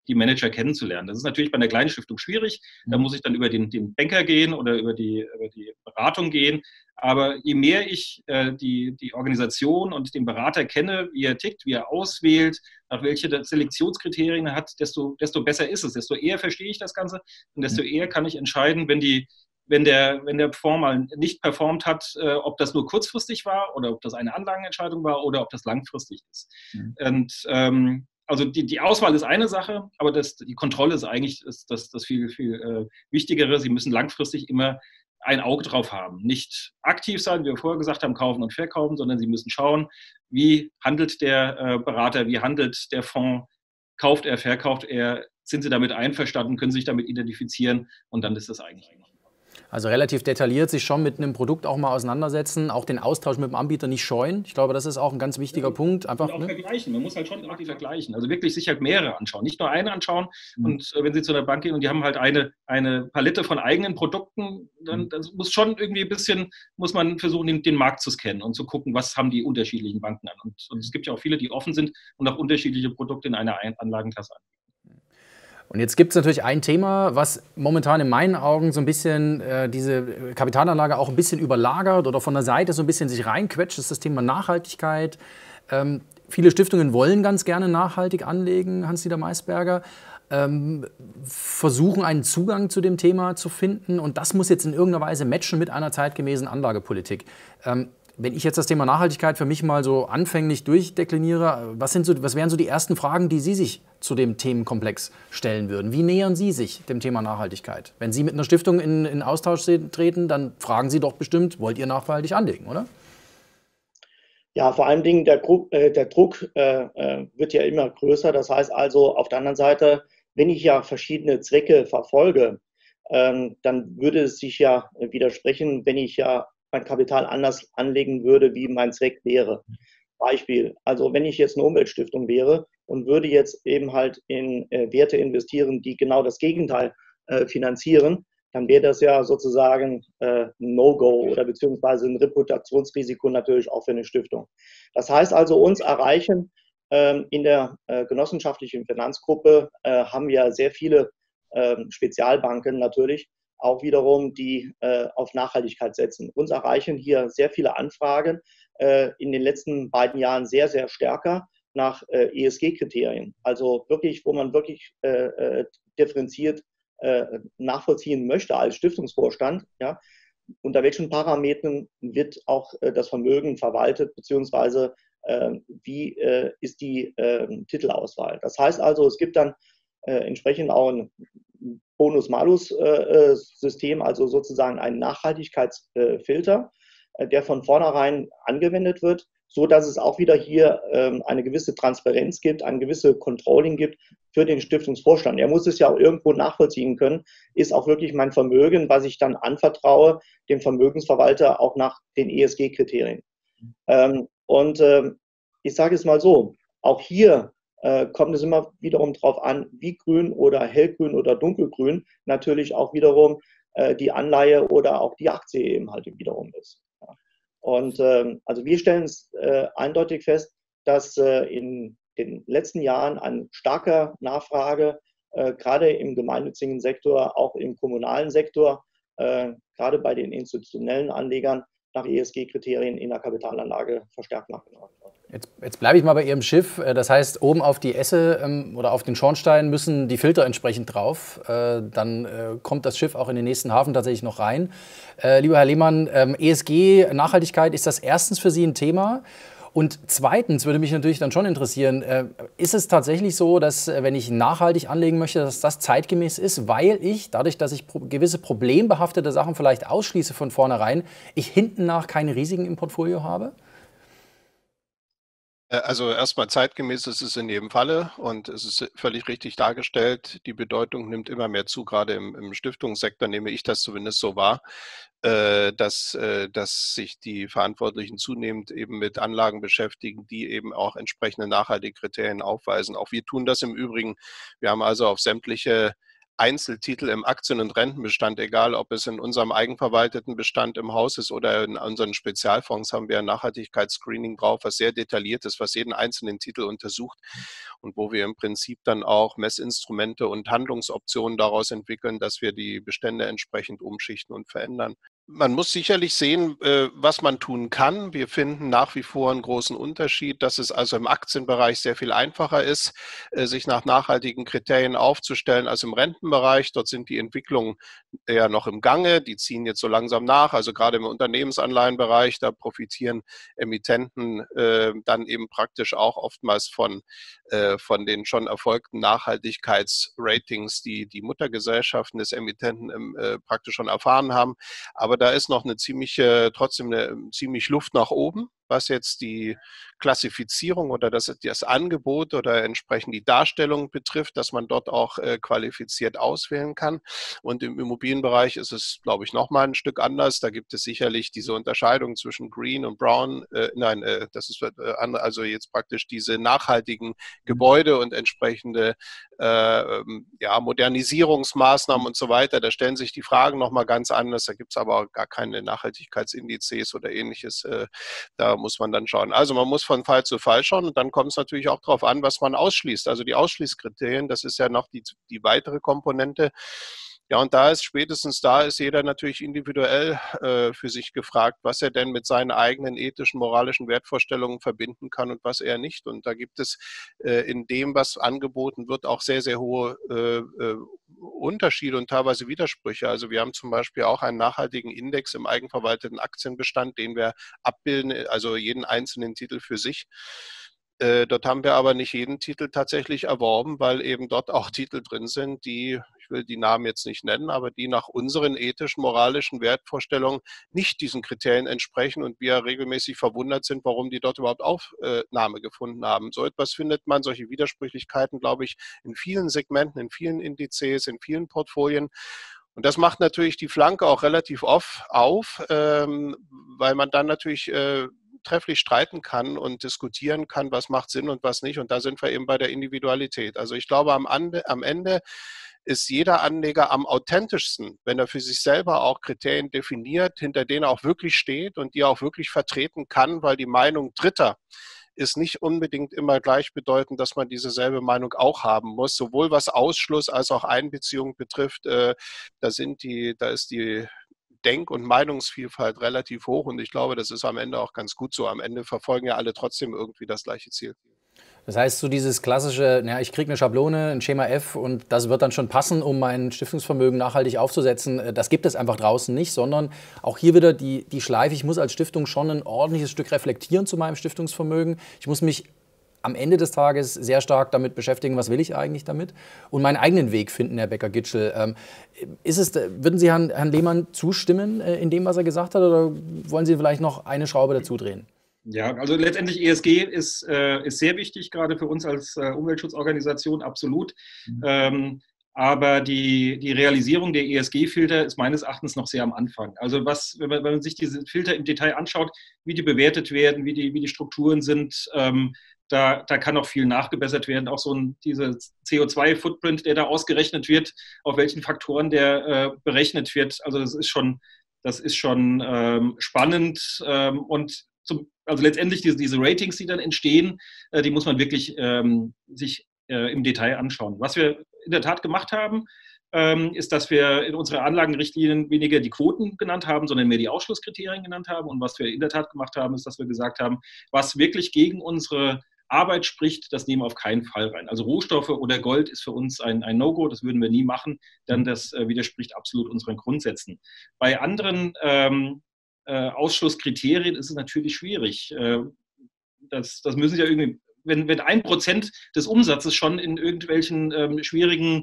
S3: die Manager kennenzulernen. Das ist natürlich bei einer kleinen Stiftung schwierig. Da muss ich dann über den, den Banker gehen oder über die, über die Beratung gehen. Aber je mehr ich äh, die, die Organisation und den Berater kenne, wie er tickt, wie er auswählt, nach welche Selektionskriterien er hat, desto, desto besser ist es. Desto eher verstehe ich das Ganze und desto eher kann ich entscheiden, wenn die Wenn der, wenn der Fonds mal nicht performt hat, äh, ob das nur kurzfristig war oder ob das eine Anlagenentscheidung war oder ob das langfristig ist. Mhm. Und ähm, also die, die Auswahl ist eine Sache, aber das, die Kontrolle ist eigentlich das, das, das viel, viel äh, Wichtigere. Sie müssen langfristig immer ein Auge drauf haben. Nicht aktiv sein, wie wir vorher gesagt haben, kaufen und verkaufen, sondern Sie müssen schauen, wie handelt der äh, Berater, wie handelt der Fonds, kauft er, verkauft er, sind Sie damit einverstanden, können Sie sich damit identifizieren und dann ist das eigentlich eigentlich.
S1: Also relativ detailliert sich schon mit einem Produkt auch mal auseinandersetzen, auch den Austausch mit dem Anbieter nicht scheuen. Ich glaube, das ist auch ein ganz wichtiger ja, Punkt. Einfach,
S3: und auch
S1: ne?
S3: vergleichen. Man muss halt schon immer die vergleichen. Also wirklich sich halt mehrere anschauen. Nicht nur eine anschauen. Mhm. Und äh, wenn Sie zu einer Bank gehen und die haben halt eine, eine Palette von eigenen Produkten, dann das muss schon irgendwie ein bisschen, muss man versuchen, den, den Markt zu scannen und zu gucken, was haben die unterschiedlichen Banken an. Und, und es gibt ja auch viele, die offen sind und auch unterschiedliche Produkte in einer Anlagenklasse anbieten.
S1: Und jetzt gibt es natürlich ein Thema, was momentan in meinen Augen so ein bisschen äh, diese Kapitalanlage auch ein bisschen überlagert oder von der Seite so ein bisschen sich reinquetscht, das ist das Thema Nachhaltigkeit. Ähm, viele Stiftungen wollen ganz gerne nachhaltig anlegen, Hans-Dieter Maisberger, ähm, versuchen einen Zugang zu dem Thema zu finden und das muss jetzt in irgendeiner Weise matchen mit einer zeitgemäßen Anlagepolitik. Ähm, Wenn ich jetzt das Thema Nachhaltigkeit für mich mal so anfänglich durchdekliniere, was, sind so, was wären so die ersten Fragen, die Sie sich zu dem Themenkomplex stellen würden? Wie nähern Sie sich dem Thema Nachhaltigkeit? Wenn Sie mit einer Stiftung in, in Austausch treten, dann fragen Sie doch bestimmt, wollt ihr nachhaltig anlegen, oder?
S4: Ja, vor allen Dingen der Druck, äh, der Druck äh, wird ja immer größer. Das heißt also, auf der anderen Seite, wenn ich ja verschiedene Zwecke verfolge, ähm, dann würde es sich ja widersprechen, wenn ich ja mein Kapital anders anlegen würde, wie mein Zweck wäre. Beispiel, also wenn ich jetzt eine Umweltstiftung wäre und würde jetzt eben halt in äh, Werte investieren, die genau das Gegenteil äh, finanzieren, dann wäre das ja sozusagen äh, ein No-Go oder beziehungsweise ein Reputationsrisiko natürlich auch für eine Stiftung. Das heißt also, uns erreichen äh, in der äh, genossenschaftlichen Finanzgruppe äh, haben wir sehr viele äh, Spezialbanken natürlich, auch wiederum, die äh, auf Nachhaltigkeit setzen. Uns erreichen hier sehr viele Anfragen, äh, in den letzten beiden Jahren sehr, sehr stärker nach äh, E S G-Kriterien. Also wirklich, wo man wirklich äh, äh, differenziert äh, nachvollziehen möchte als Stiftungsvorstand, ja, unter welchen Parametern wird auch äh, das Vermögen verwaltet, beziehungsweise äh, wie äh, ist die äh, Titelauswahl. Das heißt also, es gibt dann äh, entsprechend auch ein Bonus-Malus-System, also sozusagen ein Nachhaltigkeitsfilter, der von vornherein angewendet wird, so dass es auch wieder hier eine gewisse Transparenz gibt, ein gewisses Controlling gibt für den Stiftungsvorstand. Er muss es ja auch irgendwo nachvollziehen können, ist auch wirklich mein Vermögen, was ich dann anvertraue, dem Vermögensverwalter auch nach den E S G-Kriterien. Und ich sage es mal so, auch hier kommt es immer wiederum darauf an, wie grün oder hellgrün oder dunkelgrün natürlich auch wiederum äh, die Anleihe oder auch die Aktie eben halt wiederum ist. Ja. Und ähm, also wir stellen es äh, eindeutig fest, dass äh, in den letzten Jahren eine starke Nachfrage äh, gerade im gemeinnützigen Sektor, auch im kommunalen Sektor, äh, gerade bei den institutionellen Anlegern nach E S G-Kriterien in der Kapitalanlage verstärkt nachgefragt wird.
S1: Jetzt, jetzt bleibe ich mal bei Ihrem Schiff. Das heißt, oben auf die Esse ähm, oder auf den Schornstein müssen die Filter entsprechend drauf. Äh, dann äh, kommt das Schiff auch in den nächsten Hafen tatsächlich noch rein. Äh, lieber Herr Lehmann, ähm, E S G, Nachhaltigkeit, ist das erstens für Sie ein Thema? Und zweitens würde mich natürlich dann schon interessieren, äh, ist es tatsächlich so, dass äh, wenn ich nachhaltig anlegen möchte, dass das zeitgemäß ist, weil ich, dadurch, dass ich pro gewisse problembehaftete Sachen vielleicht ausschließe von vornherein, ich hinten nach keine Risiken im Portfolio habe?
S2: Also erstmal zeitgemäß ist es in jedem Falle und es ist völlig richtig dargestellt. Die Bedeutung nimmt immer mehr zu, gerade im, im Stiftungssektor nehme ich das zumindest so wahr, äh, dass, äh, dass sich die Verantwortlichen zunehmend eben mit Anlagen beschäftigen, die eben auch entsprechende nachhaltige Kriterien aufweisen. Auch wir tun das im Übrigen. Wir haben also auf sämtliche Einzeltitel im Aktien- und Rentenbestand, egal ob es in unserem eigenverwalteten Bestand im Haus ist oder in unseren Spezialfonds, haben wir ein Nachhaltigkeitsscreening drauf, was sehr detailliert ist, was jeden einzelnen Titel untersucht und wo wir im Prinzip dann auch Messinstrumente und Handlungsoptionen daraus entwickeln, dass wir die Bestände entsprechend umschichten und verändern. Man muss sicherlich sehen, was man tun kann. Wir finden nach wie vor einen großen Unterschied, dass es also im Aktienbereich sehr viel einfacher ist, sich nach nachhaltigen Kriterien aufzustellen als im Rentenbereich. Dort sind die Entwicklungen ja noch im Gange. Die ziehen jetzt so langsam nach. Also gerade im Unternehmensanleihenbereich, da profitieren Emittenten dann eben praktisch auch oftmals von, von den schon erfolgten Nachhaltigkeitsratings, die die Muttergesellschaften des Emittenten praktisch schon erfahren haben. Aber da ist noch eine ziemliche, trotzdem eine ziemlich Luft nach oben, was jetzt die Klassifizierung oder das, das Angebot oder entsprechend die Darstellung betrifft, dass man dort auch äh, qualifiziert auswählen kann. Und im Immobilienbereich ist es, glaube ich, nochmal ein Stück anders. Da gibt es sicherlich diese Unterscheidung zwischen Green und Brown. Äh, nein, äh, das ist äh, also jetzt praktisch diese nachhaltigen Gebäude und entsprechende äh, ja, Modernisierungsmaßnahmen und so weiter. Da stellen sich die Fragen nochmal ganz anders. Da gibt es aber auch gar keine Nachhaltigkeitsindizes oder ähnliches. Äh, da muss man dann schauen. Also man muss von Fall zu Fall schauen und dann kommt es natürlich auch darauf an, was man ausschließt. Also die Ausschließkriterien, das ist ja noch die, die weitere Komponente. Ja, und da ist spätestens da ist jeder natürlich individuell äh, für sich gefragt, was er denn mit seinen eigenen ethischen, moralischen Wertvorstellungen verbinden kann und was er nicht. Und da gibt es äh, in dem, was angeboten wird, auch sehr, sehr hohe äh, äh, Unterschiede und teilweise Widersprüche. Also wir haben zum Beispiel auch einen nachhaltigen Index im eigenverwalteten Aktienbestand, den wir abbilden, also jeden einzelnen Titel für sich. Äh, dort haben wir aber nicht jeden Titel tatsächlich erworben, weil eben dort auch Titel drin sind, die, ich will die Namen jetzt nicht nennen, aber die nach unseren ethischen, moralischen Wertvorstellungen nicht diesen Kriterien entsprechen und wir regelmäßig verwundert sind, warum die dort überhaupt Aufnahme gefunden haben. So etwas findet man, solche Widersprüchlichkeiten, glaube ich, in vielen Segmenten, in vielen Indizes, in vielen Portfolien. Und das macht natürlich die Flanke auch relativ oft auf, ähm, weil man dann natürlich äh, trefflich streiten kann und diskutieren kann, was macht Sinn und was nicht. Und da sind wir eben bei der Individualität. Also ich glaube, am, Ande, am Ende ist jeder Anleger am authentischsten, wenn er für sich selber auch Kriterien definiert, hinter denen er auch wirklich steht und die er auch wirklich vertreten kann, weil die Meinung Dritter ist nicht unbedingt immer gleichbedeutend, dass man diese selbe Meinung auch haben muss, sowohl was Ausschluss als auch Einbeziehung betrifft. Äh, da sind die, da ist die Denk- und Meinungsvielfalt relativ hoch und ich glaube, das ist am Ende auch ganz gut so. Am Ende verfolgen ja alle trotzdem irgendwie das gleiche Ziel.
S1: Das heißt, so dieses klassische, ja, ich kriege eine Schablone, ein Schema F und das wird dann schon passen, um mein Stiftungsvermögen nachhaltig aufzusetzen, das gibt es einfach draußen nicht, sondern auch hier wieder die, die Schleife, ich muss als Stiftung schon ein ordentliches Stück reflektieren zu meinem Stiftungsvermögen. Ich muss mich am Ende des Tages sehr stark damit beschäftigen, was will ich eigentlich damit und meinen eigenen Weg finden, Herr Becker-Gitschel. Ähm, ist es, würden Sie Herrn, Herrn Lehmann zustimmen äh, in dem, was er gesagt hat, oder wollen Sie vielleicht noch eine Schraube dazu drehen?
S3: Ja, also letztendlich E S G ist, äh, ist sehr wichtig, gerade für uns als äh, Umweltschutzorganisation, absolut. Mhm. Ähm, aber die, die Realisierung der E S G-Filter ist meines Erachtens noch sehr am Anfang. Also was, wenn man, wenn man sich diese Filter im Detail anschaut, wie die bewertet werden, wie die, wie die Strukturen sind, ähm, da, da kann noch viel nachgebessert werden. Auch so ein dieser C O zwei Footprint, der da ausgerechnet wird, auf welchen Faktoren der äh, berechnet wird. Also das ist schon, das ist schon ähm, spannend. Ähm, und zum, also letztendlich diese, diese Ratings, die dann entstehen, äh, die muss man wirklich ähm, sich äh, im Detail anschauen. Was wir in der Tat gemacht haben, ähm, ist, dass wir in unsere Anlagenrichtlinien weniger die Quoten genannt haben, sondern mehr die Ausschlusskriterien genannt haben. Und was wir in der Tat gemacht haben, ist, dass wir gesagt haben, was wirklich gegen unsere Arbeit spricht, das nehmen wir auf keinen Fall rein. Also Rohstoffe oder Gold ist für uns ein, ein No-Go, das würden wir nie machen, denn das äh, widerspricht absolut unseren Grundsätzen. Bei anderen ähm, äh, Ausschlusskriterien ist es natürlich schwierig. Äh, das, das müssen Sie ja irgendwie, wenn, wenn ein Prozent des Umsatzes schon in irgendwelchen ähm, schwierigen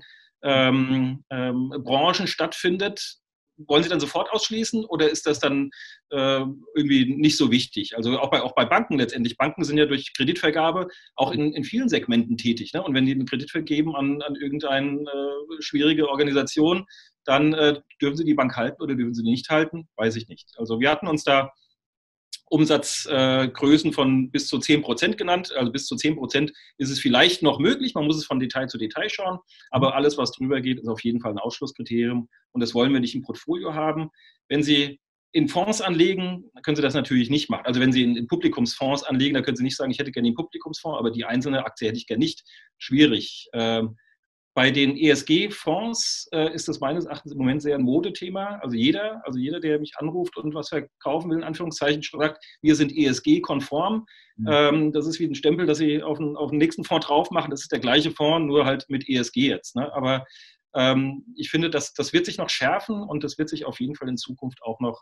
S3: ähm, ähm, Branchen stattfindet, wollen Sie dann sofort ausschließen oder ist das dann äh, irgendwie nicht so wichtig? Also auch bei, auch bei Banken letztendlich. Banken sind ja durch Kreditvergabe auch in, in vielen Segmenten tätig. Ne? Und wenn die einen Kredit vergeben an, an irgendeine äh, schwierige Organisation, dann äh, dürfen sie die Bank halten oder dürfen sie nicht halten? Weiß ich nicht. Also wir hatten uns da Umsatzgrößen äh, von bis zu zehn Prozent genannt. Also bis zu zehn Prozent ist es vielleicht noch möglich. Man muss es von Detail zu Detail schauen. Aber alles, was drüber geht, ist auf jeden Fall ein Ausschlusskriterium. Und das wollen wir nicht im Portfolio haben. Wenn Sie in Fonds anlegen, können Sie das natürlich nicht machen. Also wenn Sie in, in Publikumsfonds anlegen, dann können Sie nicht sagen, ich hätte gerne den Publikumsfonds, aber die einzelne Aktie hätte ich gerne nicht. Schwierig. Ähm, Bei den E S G-Fonds äh, ist das meines Erachtens im Moment sehr ein Modethema. Also jeder, also jeder, der mich anruft und was verkaufen will, in Anführungszeichen, sagt, wir sind E S G-konform. Mhm. Ähm, das ist wie ein Stempel, dass Sie auf den, auf den nächsten Fonds drauf machen. Das ist der gleiche Fonds, nur halt mit E S G jetzt. Ne? Aber ähm, ich finde, das, das wird sich noch schärfen und das wird sich auf jeden Fall in Zukunft auch noch,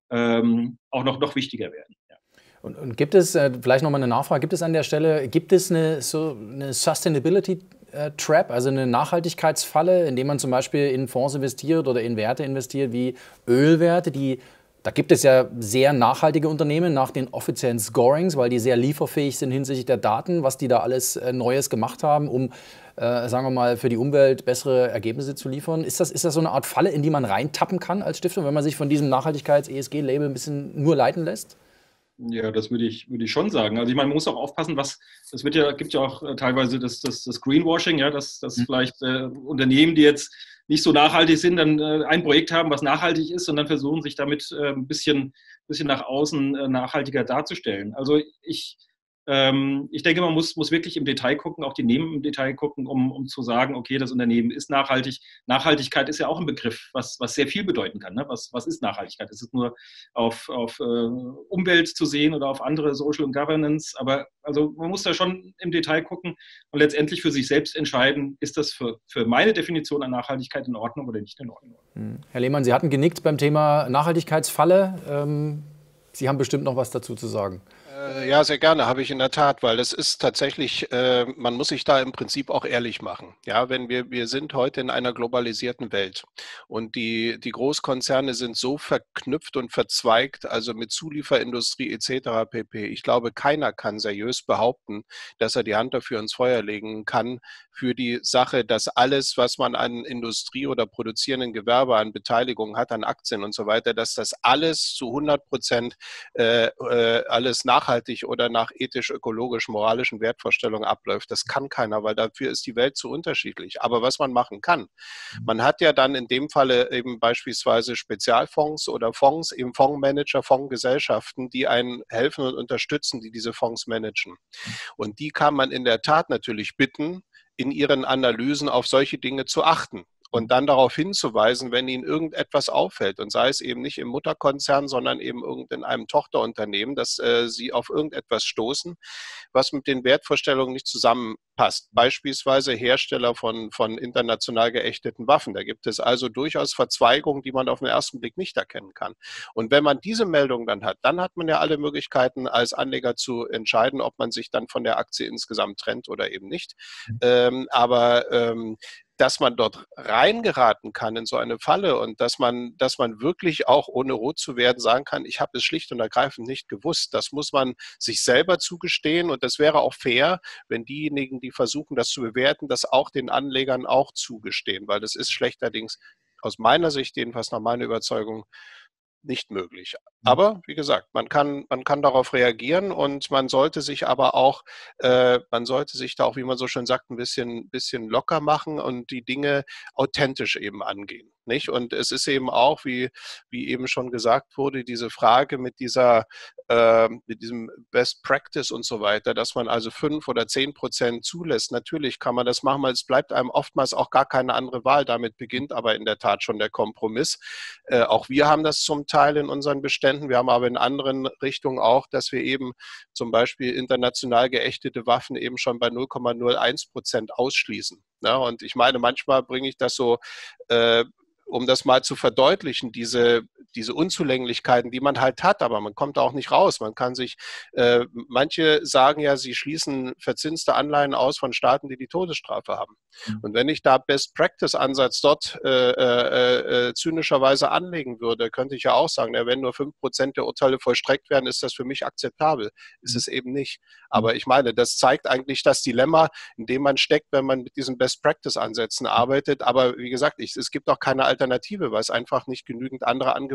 S3: ähm, auch noch, noch wichtiger werden. Ja.
S1: Und, und gibt es, äh, vielleicht nochmal eine Nachfrage, gibt es an der Stelle, gibt es eine, so eine Sustainability Trap, also eine Nachhaltigkeitsfalle, indem man zum Beispiel in Fonds investiert oder in Werte investiert wie Ölwerte, die, da gibt es ja sehr nachhaltige Unternehmen nach den offiziellen Scorings, weil die sehr lieferfähig sind hinsichtlich der Daten, was die da alles äh, Neues gemacht haben, um, äh, sagen wir mal, für die Umwelt bessere Ergebnisse zu liefern. Ist das, ist das so eine Art Falle, in die man reintappen kann als Stiftung, wenn man sich von diesem Nachhaltigkeits-E S G-Label ein bisschen nur leiten lässt?
S3: Ja, das würde ich, würde ich schon sagen. Also ich meine, man muss auch aufpassen, was, das wird ja, gibt ja auch äh, teilweise das, das, das Greenwashing, ja, dass, dass mhm. vielleicht äh, Unternehmen, die jetzt nicht so nachhaltig sind, dann äh, ein Projekt haben, was nachhaltig ist und dann versuchen, sich damit äh, ein bisschen, bisschen nach außen äh, nachhaltiger darzustellen. Also ich, ähm, ich denke, man muss, muss wirklich im Detail gucken, auch die Nehmen im Detail gucken, um, um zu sagen, okay, das Unternehmen ist nachhaltig. Nachhaltigkeit ist ja auch ein Begriff, was, was sehr viel bedeuten kann. Ne? Was, was ist Nachhaltigkeit? Ist es nur auf, auf äh, Umwelt zu sehen oder auf andere Social und Governance? Aber also man muss da schon im Detail gucken und letztendlich für sich selbst entscheiden, ist das für, für meine Definition an Nachhaltigkeit in Ordnung oder nicht in Ordnung.
S1: Herr Lehmann, Sie hatten genickt beim Thema Nachhaltigkeitsfalle. Ähm, Sie haben bestimmt noch was dazu zu sagen.
S2: Ja, sehr gerne, habe ich in der Tat, weil es ist tatsächlich, äh, man muss sich da im Prinzip auch ehrlich machen. Ja, wenn wir, wir sind heute in einer globalisierten Welt und die, die Großkonzerne sind so verknüpft und verzweigt, also mit Zulieferindustrie et cetera pp. Ich glaube, keiner kann seriös behaupten, dass er die Hand dafür ins Feuer legen kann für die Sache, dass alles, was man an Industrie oder produzierenden Gewerbe, an Beteiligung hat, an Aktien und so weiter, dass das alles zu hundert Prozent äh, äh, alles nachhaltig oder nach ethisch-ökologisch-moralischen Wertvorstellungen abläuft. Das kann keiner, weil dafür ist die Welt zu unterschiedlich. Aber was man machen kann, man hat ja dann in dem Falle eben beispielsweise Spezialfonds oder Fonds, eben Fondsmanager, Fondsgesellschaften, die einen helfen und unterstützen, die diese Fonds managen. Und die kann man in der Tat natürlich bitten, in ihren Analysen auf solche Dinge zu achten. Und dann darauf hinzuweisen, wenn ihnen irgendetwas auffällt und sei es eben nicht im Mutterkonzern, sondern eben in einem Tochterunternehmen, dass äh, sie auf irgendetwas stoßen, was mit den Wertvorstellungen nicht zusammenpasst. Beispielsweise Hersteller von, von international geächteten Waffen. Da gibt es also durchaus Verzweigungen, die man auf den ersten Blick nicht erkennen kann. Und wenn man diese Meldung dann hat, dann hat man ja alle Möglichkeiten als Anleger zu entscheiden, ob man sich dann von der Aktie insgesamt trennt oder eben nicht. Ähm, aber ähm, dass man dort reingeraten kann in so eine Falle und dass man, dass man wirklich auch, ohne rot zu werden, sagen kann, ich habe es schlicht und ergreifend nicht gewusst. Das muss man sich selber zugestehen und das wäre auch fair, wenn diejenigen, die versuchen, das zu bewerten, das auch den Anlegern auch zugestehen, weil das ist schlechterdings aus meiner Sicht, jedenfalls nach meiner Überzeugung, nicht möglich. Aber wie gesagt, man kann, man kann darauf reagieren und man sollte sich aber auch, äh, man sollte sich da auch, wie man so schön sagt, ein bisschen, bisschen locker machen und die Dinge authentisch eben angehen. Nicht? Und es ist eben auch, wie, wie eben schon gesagt wurde, diese Frage mit dieser, äh, mit diesem Best Practice und so weiter, dass man also fünf oder zehn Prozent zulässt. Natürlich kann man das machen, weil es bleibt einem oftmals auch gar keine andere Wahl. Damit beginnt aber in der Tat schon der Kompromiss. Äh, auch wir haben das zum Teil in unseren Beständen. Wir haben aber in anderen Richtungen auch, dass wir eben zum Beispiel international geächtete Waffen eben schon bei null Komma null eins Prozent ausschließen. Ja, und ich meine, manchmal bringe ich das so, äh, um das mal zu verdeutlichen, diese, diese Unzulänglichkeiten, die man halt hat, aber man kommt auch nicht raus. Man kann sich, äh, manche sagen ja, sie schließen verzinste Anleihen aus von Staaten, die die Todesstrafe haben. Mhm. Und wenn ich da Best-Practice-Ansatz dort äh, äh, äh, zynischerweise anlegen würde, könnte ich ja auch sagen, ja, wenn nur fünf Prozent der Urteile vollstreckt werden, ist das für mich akzeptabel. Ist es eben nicht. Aber ich meine, das zeigt eigentlich das Dilemma, in dem man steckt, wenn man mit diesen Best-Practice-Ansätzen arbeitet. Aber wie gesagt, ich, es gibt auch keine Alternative, weil es einfach nicht genügend andere Angebote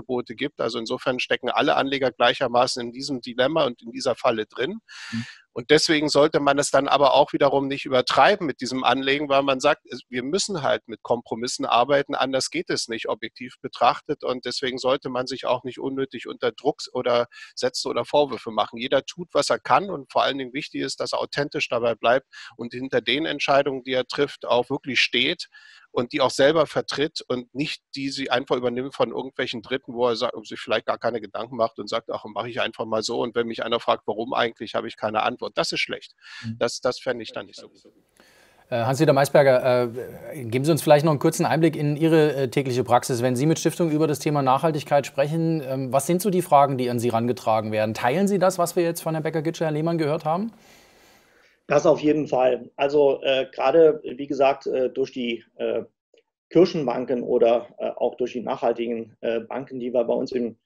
S2: Angebote gibt. Also insofern stecken alle Anleger gleichermaßen in diesem Dilemma und in dieser Falle drin. Und deswegen sollte man es dann aber auch wiederum nicht übertreiben mit diesem Anlegen, weil man sagt, wir müssen halt mit Kompromissen arbeiten, anders geht es nicht, objektiv betrachtet. Und deswegen sollte man sich auch nicht unnötig unter Druck oder Sätze oder Vorwürfe machen. Jeder tut, was er kann, und vor allen Dingen wichtig ist, dass er authentisch dabei bleibt und hinter den Entscheidungen, die er trifft, auch wirklich steht und die auch selber vertritt und nicht die sie einfach übernimmt von irgendwelchen Dritten, wo er sich vielleicht gar keine Gedanken macht und sagt, ach, mache ich einfach mal so. Und wenn mich einer fragt, warum eigentlich, habe ich keine Antwort. Das ist schlecht. Das, das fände ich dann nicht so gut.
S1: Hans-Dieter Maisberger, äh, geben Sie uns vielleicht noch einen kurzen Einblick in Ihre äh, tägliche Praxis. Wenn Sie mit Stiftungen über das Thema Nachhaltigkeit sprechen, ähm, was sind so die Fragen, die an Sie herangetragen werden? Teilen Sie das, was wir jetzt von Herrn Becker-Gitscher, Herrn Lehmann gehört haben?
S4: Das auf jeden Fall. Also äh, gerade, wie gesagt, äh, durch die äh, Kirchenbanken oder äh, auch durch die nachhaltigen äh, Banken, die wir bei uns im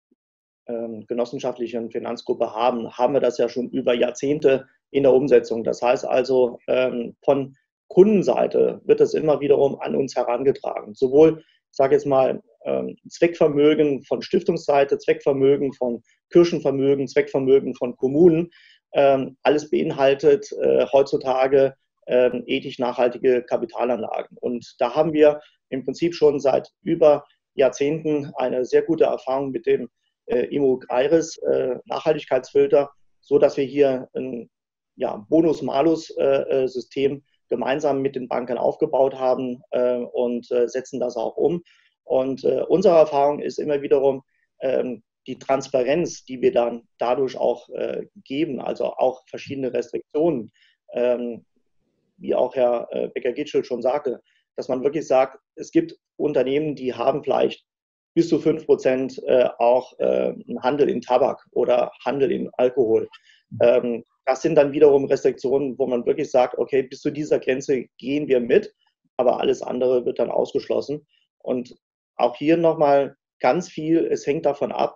S4: ähm, genossenschaftlichen Finanzgruppe haben, haben wir das ja schon über Jahrzehnte in der Umsetzung. Das heißt also, ähm, von Kundenseite wird es immer wiederum an uns herangetragen. Sowohl, ich sage jetzt mal, ähm, Zweckvermögen von Stiftungsseite, Zweckvermögen von Kirchenvermögen, Zweckvermögen von Kommunen, ähm, alles beinhaltet äh, heutzutage ähm, ethisch nachhaltige Kapitalanlagen. Und da haben wir im Prinzip schon seit über Jahrzehnten eine sehr gute Erfahrung mit dem äh, I M O Greires äh, Nachhaltigkeitsfilter, so dass wir hier ein ja, Bonus-Malus-System gemeinsam mit den Banken aufgebaut haben äh, und äh, setzen das auch um. Und äh, unsere Erfahrung ist immer wiederum ähm, die Transparenz, die wir dann dadurch auch äh, geben, also auch verschiedene Restriktionen, ähm, wie auch Herr äh, Becker-Gitschel schon sagte, dass man wirklich sagt, es gibt Unternehmen, die haben vielleicht bis zu fünf Prozent äh, auch äh, einen Handel in Tabak oder Handel in Alkohol. Ähm, das sind dann wiederum Restriktionen, wo man wirklich sagt, okay, bis zu dieser Grenze gehen wir mit, aber alles andere wird dann ausgeschlossen. Und auch hier nochmal ganz viel, es hängt davon ab,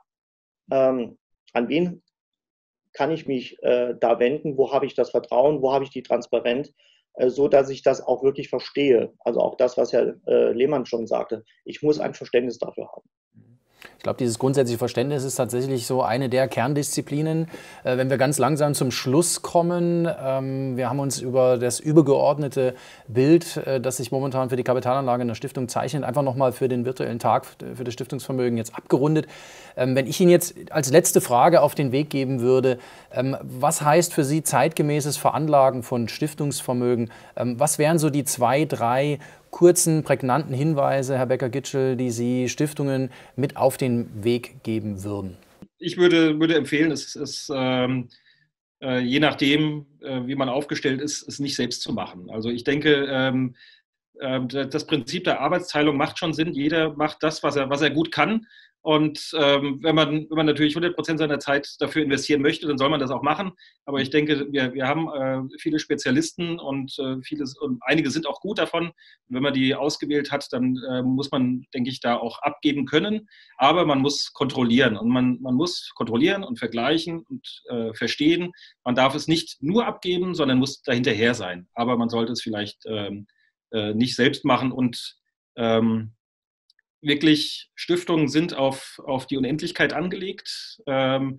S4: ähm, an wen kann ich mich äh, da wenden, wo habe ich das Vertrauen, wo habe ich die Transparenz, äh, so dass ich das auch wirklich verstehe. Also auch das, was Herr äh, Lehmann schon sagte, ich muss ein Verständnis dafür haben.
S1: Ich glaube, dieses grundsätzliche Verständnis ist tatsächlich so eine der Kerndisziplinen. Äh, wenn wir ganz langsam zum Schluss kommen, ähm, wir haben uns über das übergeordnete Bild, äh, das sich momentan für die Kapitalanlage in der Stiftung zeichnet, einfach nochmal für den virtuellen Tag für das Stiftungsvermögen jetzt abgerundet. Ähm, wenn ich Ihnen jetzt als letzte Frage auf den Weg geben würde, ähm, was heißt für Sie zeitgemäßes Veranlagen von Stiftungsvermögen? Ähm, was wären so die zwei, drei kurzen, prägnanten Hinweise, Herr Becker-Gitschel, die Sie Stiftungen mit auf den Weg geben würden?
S3: Ich würde, würde empfehlen, es ist ähm, äh, je nachdem, äh, wie man aufgestellt ist, es nicht selbst zu machen. Also ich denke, ähm, äh, das Prinzip der Arbeitsteilung macht schon Sinn. Jeder macht das, was er, was er gut kann. Und ähm, wenn man, wenn man natürlich hundert Prozent seiner Zeit dafür investieren möchte, dann soll man das auch machen. Aber ich denke, wir, wir haben äh, viele Spezialisten und, äh, vieles, und einige sind auch gut davon. Und wenn man die ausgewählt hat, dann äh, muss man, denke ich, da auch abgeben können. Aber man muss kontrollieren. Und man, man muss kontrollieren und vergleichen und äh, verstehen. Man darf es nicht nur abgeben, sondern muss dahinterher sein. Aber man sollte es vielleicht ähm, äh, nicht selbst machen und ähm, wirklich, Stiftungen sind auf, auf die Unendlichkeit angelegt. Ähm,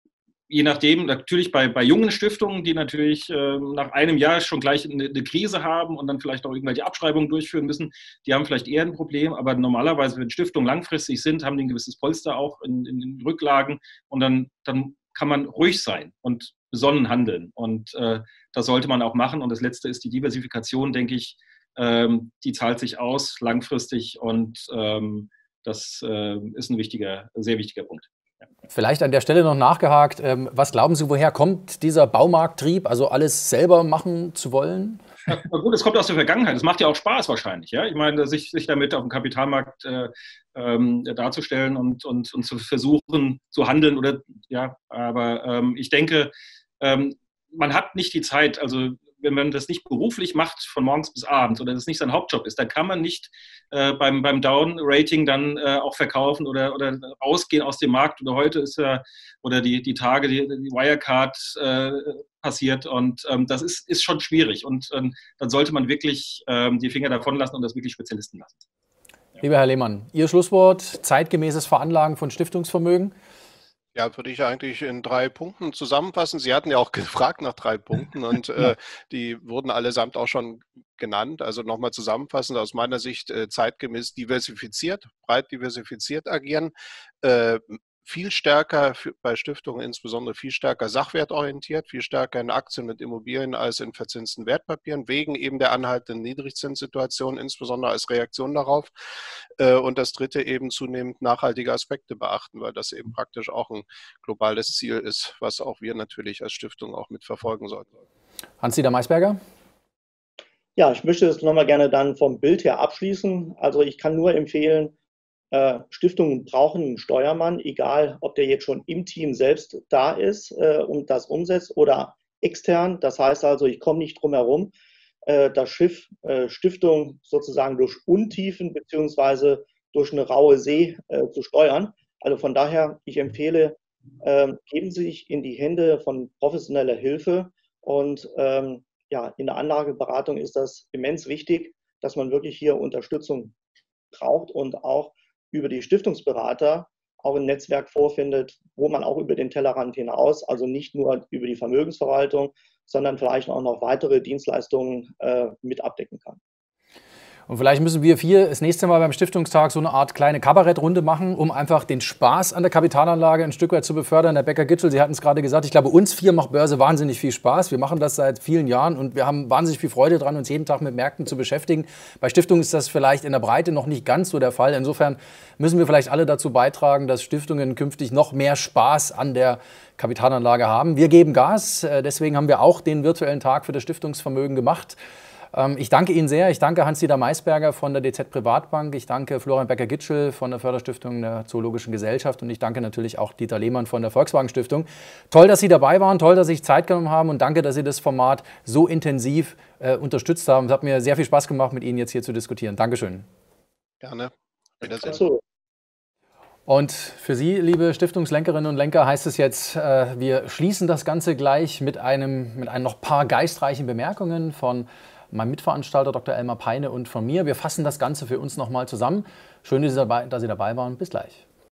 S3: je nachdem, natürlich bei, bei jungen Stiftungen, die natürlich ähm, nach einem Jahr schon gleich eine, eine Krise haben und dann vielleicht auch irgendwelche Abschreibungen durchführen müssen, die haben vielleicht eher ein Problem. Aber normalerweise, wenn Stiftungen langfristig sind, haben die ein gewisses Polster auch in, in den Rücklagen und dann, dann kann man ruhig sein und besonnen handeln. Und äh, das sollte man auch machen. Und das Letzte ist die Diversifikation, denke ich. Ähm, die zahlt sich aus langfristig und ähm, das äh, ist ein wichtiger, sehr wichtiger Punkt. Ja.
S1: Vielleicht an der Stelle noch nachgehakt, ähm, was glauben Sie, woher kommt dieser Baumarkttrieb, also alles selber machen zu wollen?
S3: Ja, gut, es kommt aus der Vergangenheit. Es macht ja auch Spaß wahrscheinlich. Ja? Ich meine, sich, sich damit auf dem Kapitalmarkt äh, ähm, darzustellen und, und, und zu versuchen zu handeln. Oder, ja, aber ähm, ich denke, ähm, man hat nicht die Zeit, also wenn man das nicht beruflich macht, von morgens bis abends, oder das nicht sein Hauptjob ist, dann kann man nicht äh, beim, beim Down-Rating dann äh, auch verkaufen oder, oder rausgehen aus dem Markt. Oder heute ist ja, oder die, die Tage, die, die Wirecard äh, passiert. Und ähm, das ist, ist schon schwierig. Und ähm, dann sollte man wirklich ähm, die Finger davon lassen und das wirklich Spezialisten lassen.
S1: Lieber Herr Lehmann, Ihr Schlusswort, zeitgemäßes Veranlagen von Stiftungsvermögen?
S2: Ja, würde ich eigentlich in drei Punkten zusammenfassen. Sie hatten ja auch gefragt nach drei Punkten und äh, die wurden allesamt auch schon genannt. Also nochmal zusammenfassend aus meiner Sicht äh, zeitgemäß diversifiziert, breit diversifiziert agieren, äh, viel stärker für, bei Stiftungen insbesondere viel stärker sachwertorientiert, viel stärker in Aktien und Immobilien als in verzinsten Wertpapieren, wegen eben der anhaltenden Niedrigzinssituation, insbesondere als Reaktion darauf. Und das dritte eben zunehmend nachhaltige Aspekte beachten, weil das eben praktisch auch ein globales Ziel ist, was auch wir natürlich als Stiftung auch mitverfolgen sollten.
S1: Hans-Dieter Maisberger?
S4: Ja, ich möchte das nochmal gerne dann vom Bild her abschließen. Also ich kann nur empfehlen, Äh, Stiftungen brauchen einen Steuermann, egal ob der jetzt schon im Team selbst da ist äh, und das umsetzt oder extern. Das heißt also, ich komme nicht drum herum, äh, das Schiff äh, Stiftung sozusagen durch Untiefen beziehungsweise durch eine raue See äh, zu steuern. Also von daher, ich empfehle, äh, geben Sie sich in die Hände von professioneller Hilfe und ähm, ja, in der Anlageberatung ist das immens wichtig, dass man wirklich hier Unterstützung braucht und auch über die Stiftungsberater auch ein Netzwerk vorfindet, wo man auch über den Tellerrand hinaus, also nicht nur über die Vermögensverwaltung, sondern vielleicht auch noch weitere Dienstleistungen äh, mit abdecken kann.
S1: Und vielleicht müssen wir vier das nächste Mal beim Stiftungstag so eine Art kleine Kabarettrunde machen, um einfach den Spaß an der Kapitalanlage ein Stück weit zu befördern. Herr Becker-Gitschel, Sie hatten es gerade gesagt, ich glaube, uns vier macht Börse wahnsinnig viel Spaß. Wir machen das seit vielen Jahren und wir haben wahnsinnig viel Freude dran, uns jeden Tag mit Märkten zu beschäftigen. Bei Stiftungen ist das vielleicht in der Breite noch nicht ganz so der Fall. Insofern müssen wir vielleicht alle dazu beitragen, dass Stiftungen künftig noch mehr Spaß an der Kapitalanlage haben. Wir geben Gas, deswegen haben wir auch den virtuellen Tag für das Stiftungsvermögen gemacht. Ich danke Ihnen sehr. Ich danke Hans-Dieter Maisberger von der D Z Privatbank. Ich danke Florian Becker-Gitschel von der Förderstiftung der Zoologischen Gesellschaft. Und ich danke natürlich auch Dieter Lehmann von der Volkswagen Stiftung. Toll, dass Sie dabei waren. Toll, dass Sie sich Zeit genommen haben. Und danke, dass Sie das Format so intensiv äh, unterstützt haben. Es hat mir sehr viel Spaß gemacht, mit Ihnen jetzt hier zu diskutieren. Dankeschön.
S2: Gerne. Wiedersehen.
S1: Und für Sie, liebe Stiftungslenkerinnen und Lenker, heißt es jetzt, äh, wir schließen das Ganze gleich mit einem, mit ein noch paar geistreichen Bemerkungen von meinem Mitveranstalter Doktor Elmar Peine und von mir. Wir fassen das Ganze für uns nochmal zusammen. Schön, dass Sie dabei, dass Sie dabei waren. Bis gleich.